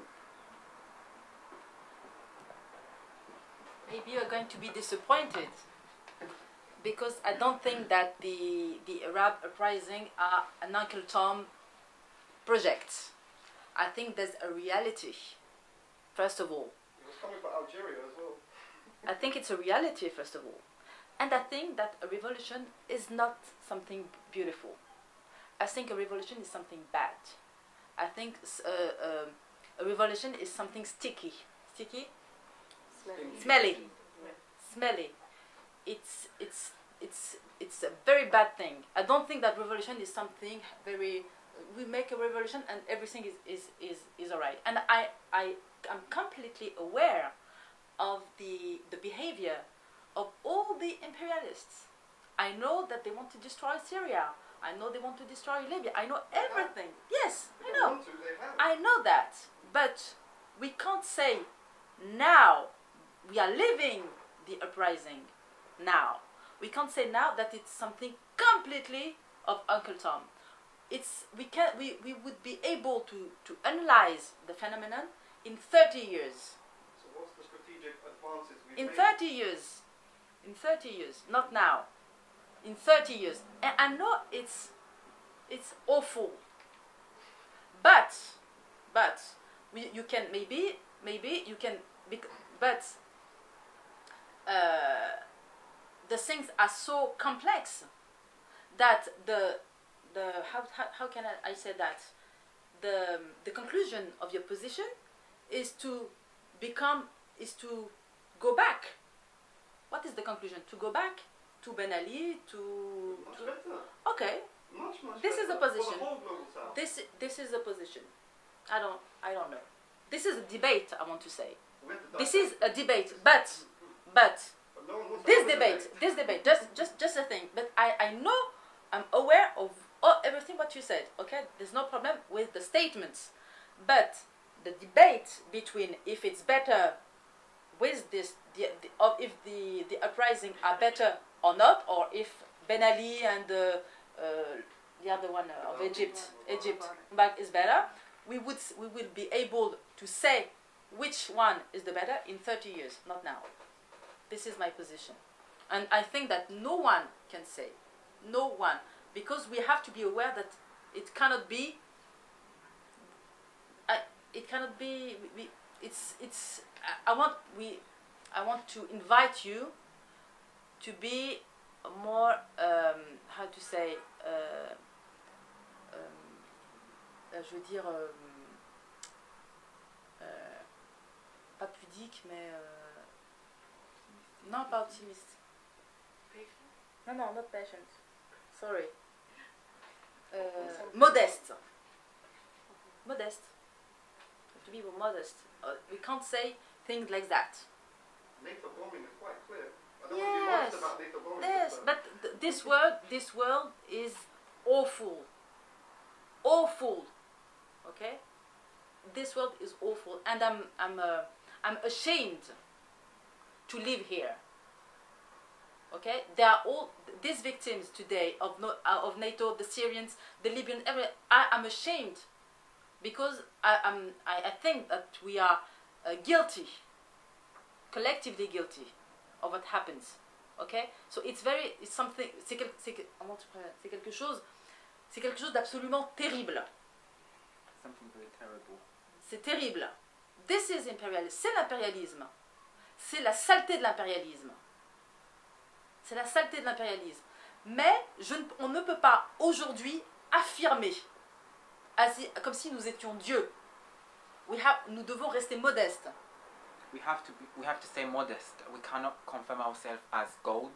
Maybe you're going to be disappointed, because I don't think that the, the Arab uprising are an Uncle Tom project. I think there's a reality, first of all. It was coming for Algeria as well. I think it's a reality, first of all. And I think that a revolution is not something beautiful. I think a revolution is something bad. I think uh, uh, a revolution is something sticky. Sticky? Smelly. Smelly. Smelly. It's, it's, it's it's a very bad thing. I don't think that revolution is something very, we make a revolution and everything is, is, is, is alright. And I, I am completely aware of the, the behavior of all the imperialists. I know that they want to destroy Syria. I know they want to destroy Libya. I know everything. Yes, I know. I know that. But we can't say now we are living the uprising now. We can't say now that it's something completely of Uncle Tom. It's, we, can, we, we would be able to, to analyze the phenomenon in thirty years. So what's the strategic advances we've In made? thirty years. In thirty years. Not now. In thirty years. And I know it's, it's awful. But, but, we, you can, maybe, maybe you can, but, uh, the things are so complex that the, the how, how, how can I, I say that? The, the conclusion of your position is to become, is to go back. What is the conclusion? To go back to Ben Ali, to... Much to better. okay. Much, much This is better. the position. For the whole global south. This, this is the position. I don't, I don't know. This is a debate, I want to say. This is a debate, but, but, But no one wants to this have a debate, this debate, just, just, just a thing. But I, I know, I'm aware of all, everything what you said. Okay, there's no problem with the statements, but the debate between if it's better with this, the, the, or if the the uprising are better or not, or if Ben Ali and uh, uh, the other one uh, of Egypt, Egypt back is better, we would we will be able to say which one is the better in thirty years, not now. This is my position. And I think that no one can say, no one, because we have to be aware that it cannot be, I, it cannot be, we, it's, it's, I want, we, I want to invite you to be more, um, how to say, uh, um, je veux dire, euh, euh, pas pudique, mais... Euh, non, pas optimiste. Non, non, not patient. Sorry. Uh, modeste. Modeste. To be modest. Uh, we can't say things like that. NATO bombing is quite clear. I don't Yes. want to be modest about NATO bombing. Yes, but th this world, this world is awful. Awful. Okay? This world is awful, and I'm, I'm, uh, I'm ashamed to live here. Okay, they are all these victims today of no, uh, of NATO, the Syrians, the Libyans. Every I am ashamed because I am. I, I think that we are uh, guilty, collectively guilty, of what happens. Okay, so it's very, it's something. C'est quel, c'est quelque chose, c'est quelque chose d'absolument terrible. Something very terrible. C'est terrible. This is imperialism. C'est l'impérialisme. C'est la saleté de l'impérialisme. C'est la saleté de l'impérialisme. Mais je ne, on ne peut pas aujourd'hui affirmer, comme si nous étions Dieu. We have, nous devons rester modestes. We have to be, we have to stay modest. We cannot confirm ourselves as gold.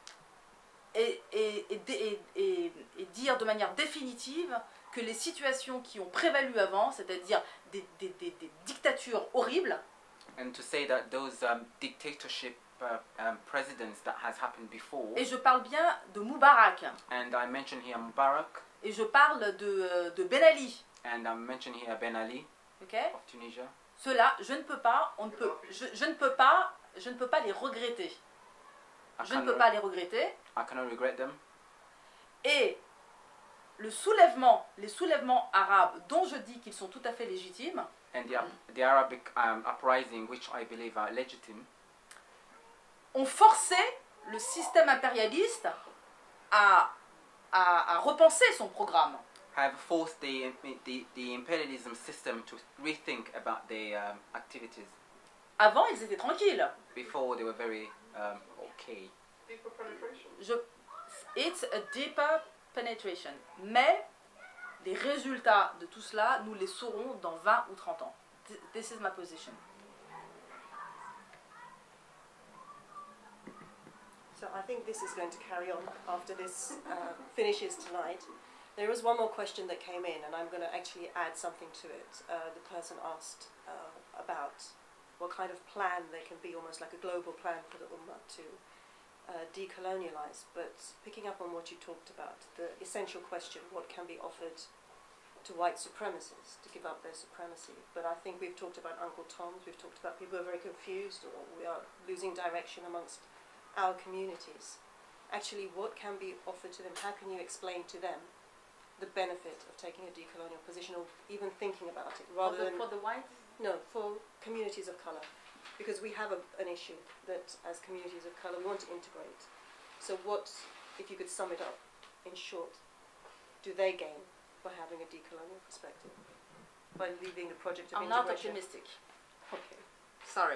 Et, et, et, et, et, et dire de manière définitive que les situations qui ont prévalu avant, c'est-à-dire des, des, des, des dictatures horribles, and to say that those um, dictatorship uh, um, presidents that has happened before, et je parle bien de Moubarak, and I mention here Mubarak, et je parle de, de Ben Ali, and I mention here Ben Ali okay? of Tunisia. Ceux-là, je ne peux pas, on ne peut, je, je ne peux pas, je ne peux pas les regretter. I Je ne cannot- peux pas les regretter. I cannot regret them. Et le soulèvement, les soulèvements arabes, dont je dis qu'ils sont tout à fait légitimes, And the, the Arabic um, uprising, which I believe are legitimate, ont forcé le système impérialiste à, à, à repenser son programme. have forced the, the, the imperialism system to rethink about their um, activities. Avant, ils étaient tranquilles. Before they were very um, okay. Deeper penetration. Je, it's a deeper penetration. Mais les résultats de tout cela, nous les saurons dans vingt ou trente ans. This is my position. So I think this is going to carry on after this uh, finishes tonight. There was one more question that came in, and I'm going to actually add something to it. Uh, the person asked uh, about what kind of plan there can be, almost like a global plan for the Ummah to uh, decolonialize. But picking up on what you talked about, the essential question, what can be offered to white supremacists to give up their supremacy? But I think we've talked about Uncle Toms, we've talked about people who are very confused, or we are losing direction amongst our communities. Actually, what can be offered to them? How can you explain to them the benefit of taking a decolonial position, or even thinking about it, rather for the, than for the whites? No, for communities of colour, because we have a, an issue that, as communities of colour, we want to integrate. So, what, if you could sum it up in short, do they gain by having a decolonial perspective, by leaving the project of I'm not integration? optimistic. Okay, Sorry.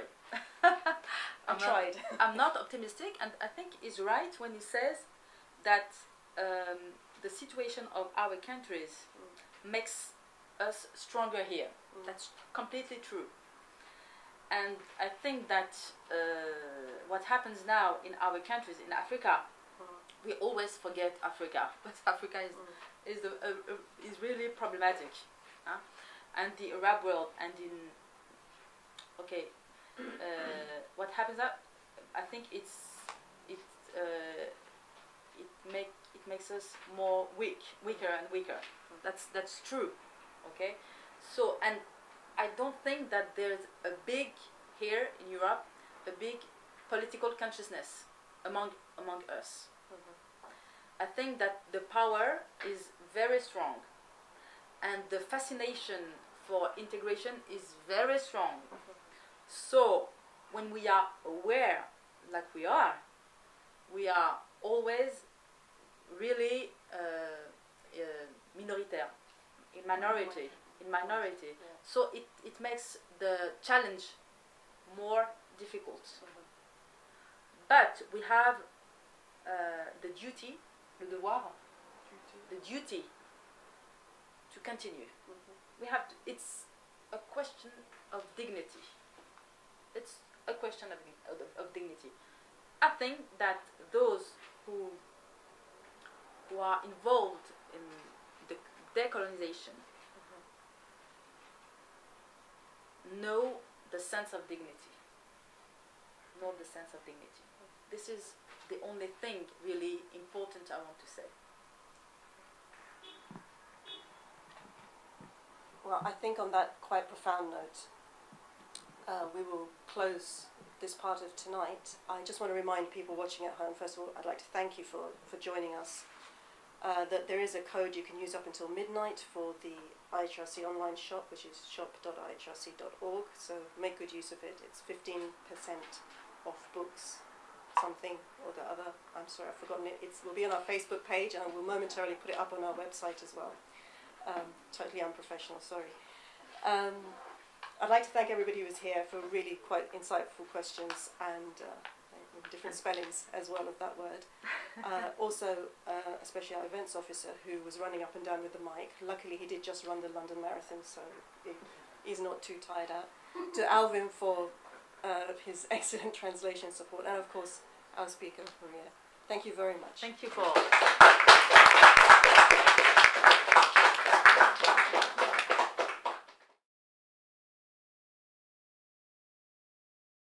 I I'm tried. Not, I'm not optimistic, and I think he's right when he says that um, the situation of our countries mm. makes us stronger here. Mm. That's completely true. And I think that uh, what happens now in our countries, in Africa, mm. we always forget Africa, but Africa is mm. is, the, uh, uh, is really problematic. Huh? And the Arab world, and in okay, uh, what happens up? I think it's it uh, it make it makes us more weak, weaker and weaker. That's that's true. Okay, so and I don't think that there's a big here in Europe a big political consciousness among among us. Mm-hmm. I think that the power is very strong, and the fascination for integration is very strong. Mm-hmm. So when we are aware, like we are, we are always really uh, uh, minoritaire, in minority, in minority. Yeah. So it, it makes the challenge more difficult. Mm-hmm. But we have uh, the duty, le devoir, duty. the duty to continue. Mm-hmm. We have to, it's a question of dignity. It's a question of, of, of dignity. I think that those who who are involved in the decolonization mm-hmm. know the sense of dignity. Know the sense of dignity. Mm-hmm. This is the only thing really important I want to say. Well, I think on that quite profound note, Uh, we will close this part of tonight. I just want to remind people watching at home, first of all, I'd like to thank you for, for joining us, uh, that there is a code you can use up until midnight for the I H R C online shop, which is shop dot I H R C dot org, so make good use of it. It's fifteen percent off books, something or the other. I'm sorry, I've forgotten it. It will be on our Facebook page, and we'll momentarily put it up on our website as well. Um, totally unprofessional, sorry. Um, I'd like to thank everybody who was here for really quite insightful questions and uh, different spellings as well of that word. Uh, also, uh, especially our events officer who was running up and down with the mic. Luckily, he did just run the London Marathon, so he, he's not too tired out. To Alvin for uh, his excellent translation support, and of course, our speaker, Houria. Thank you very much. Thank you, Paul.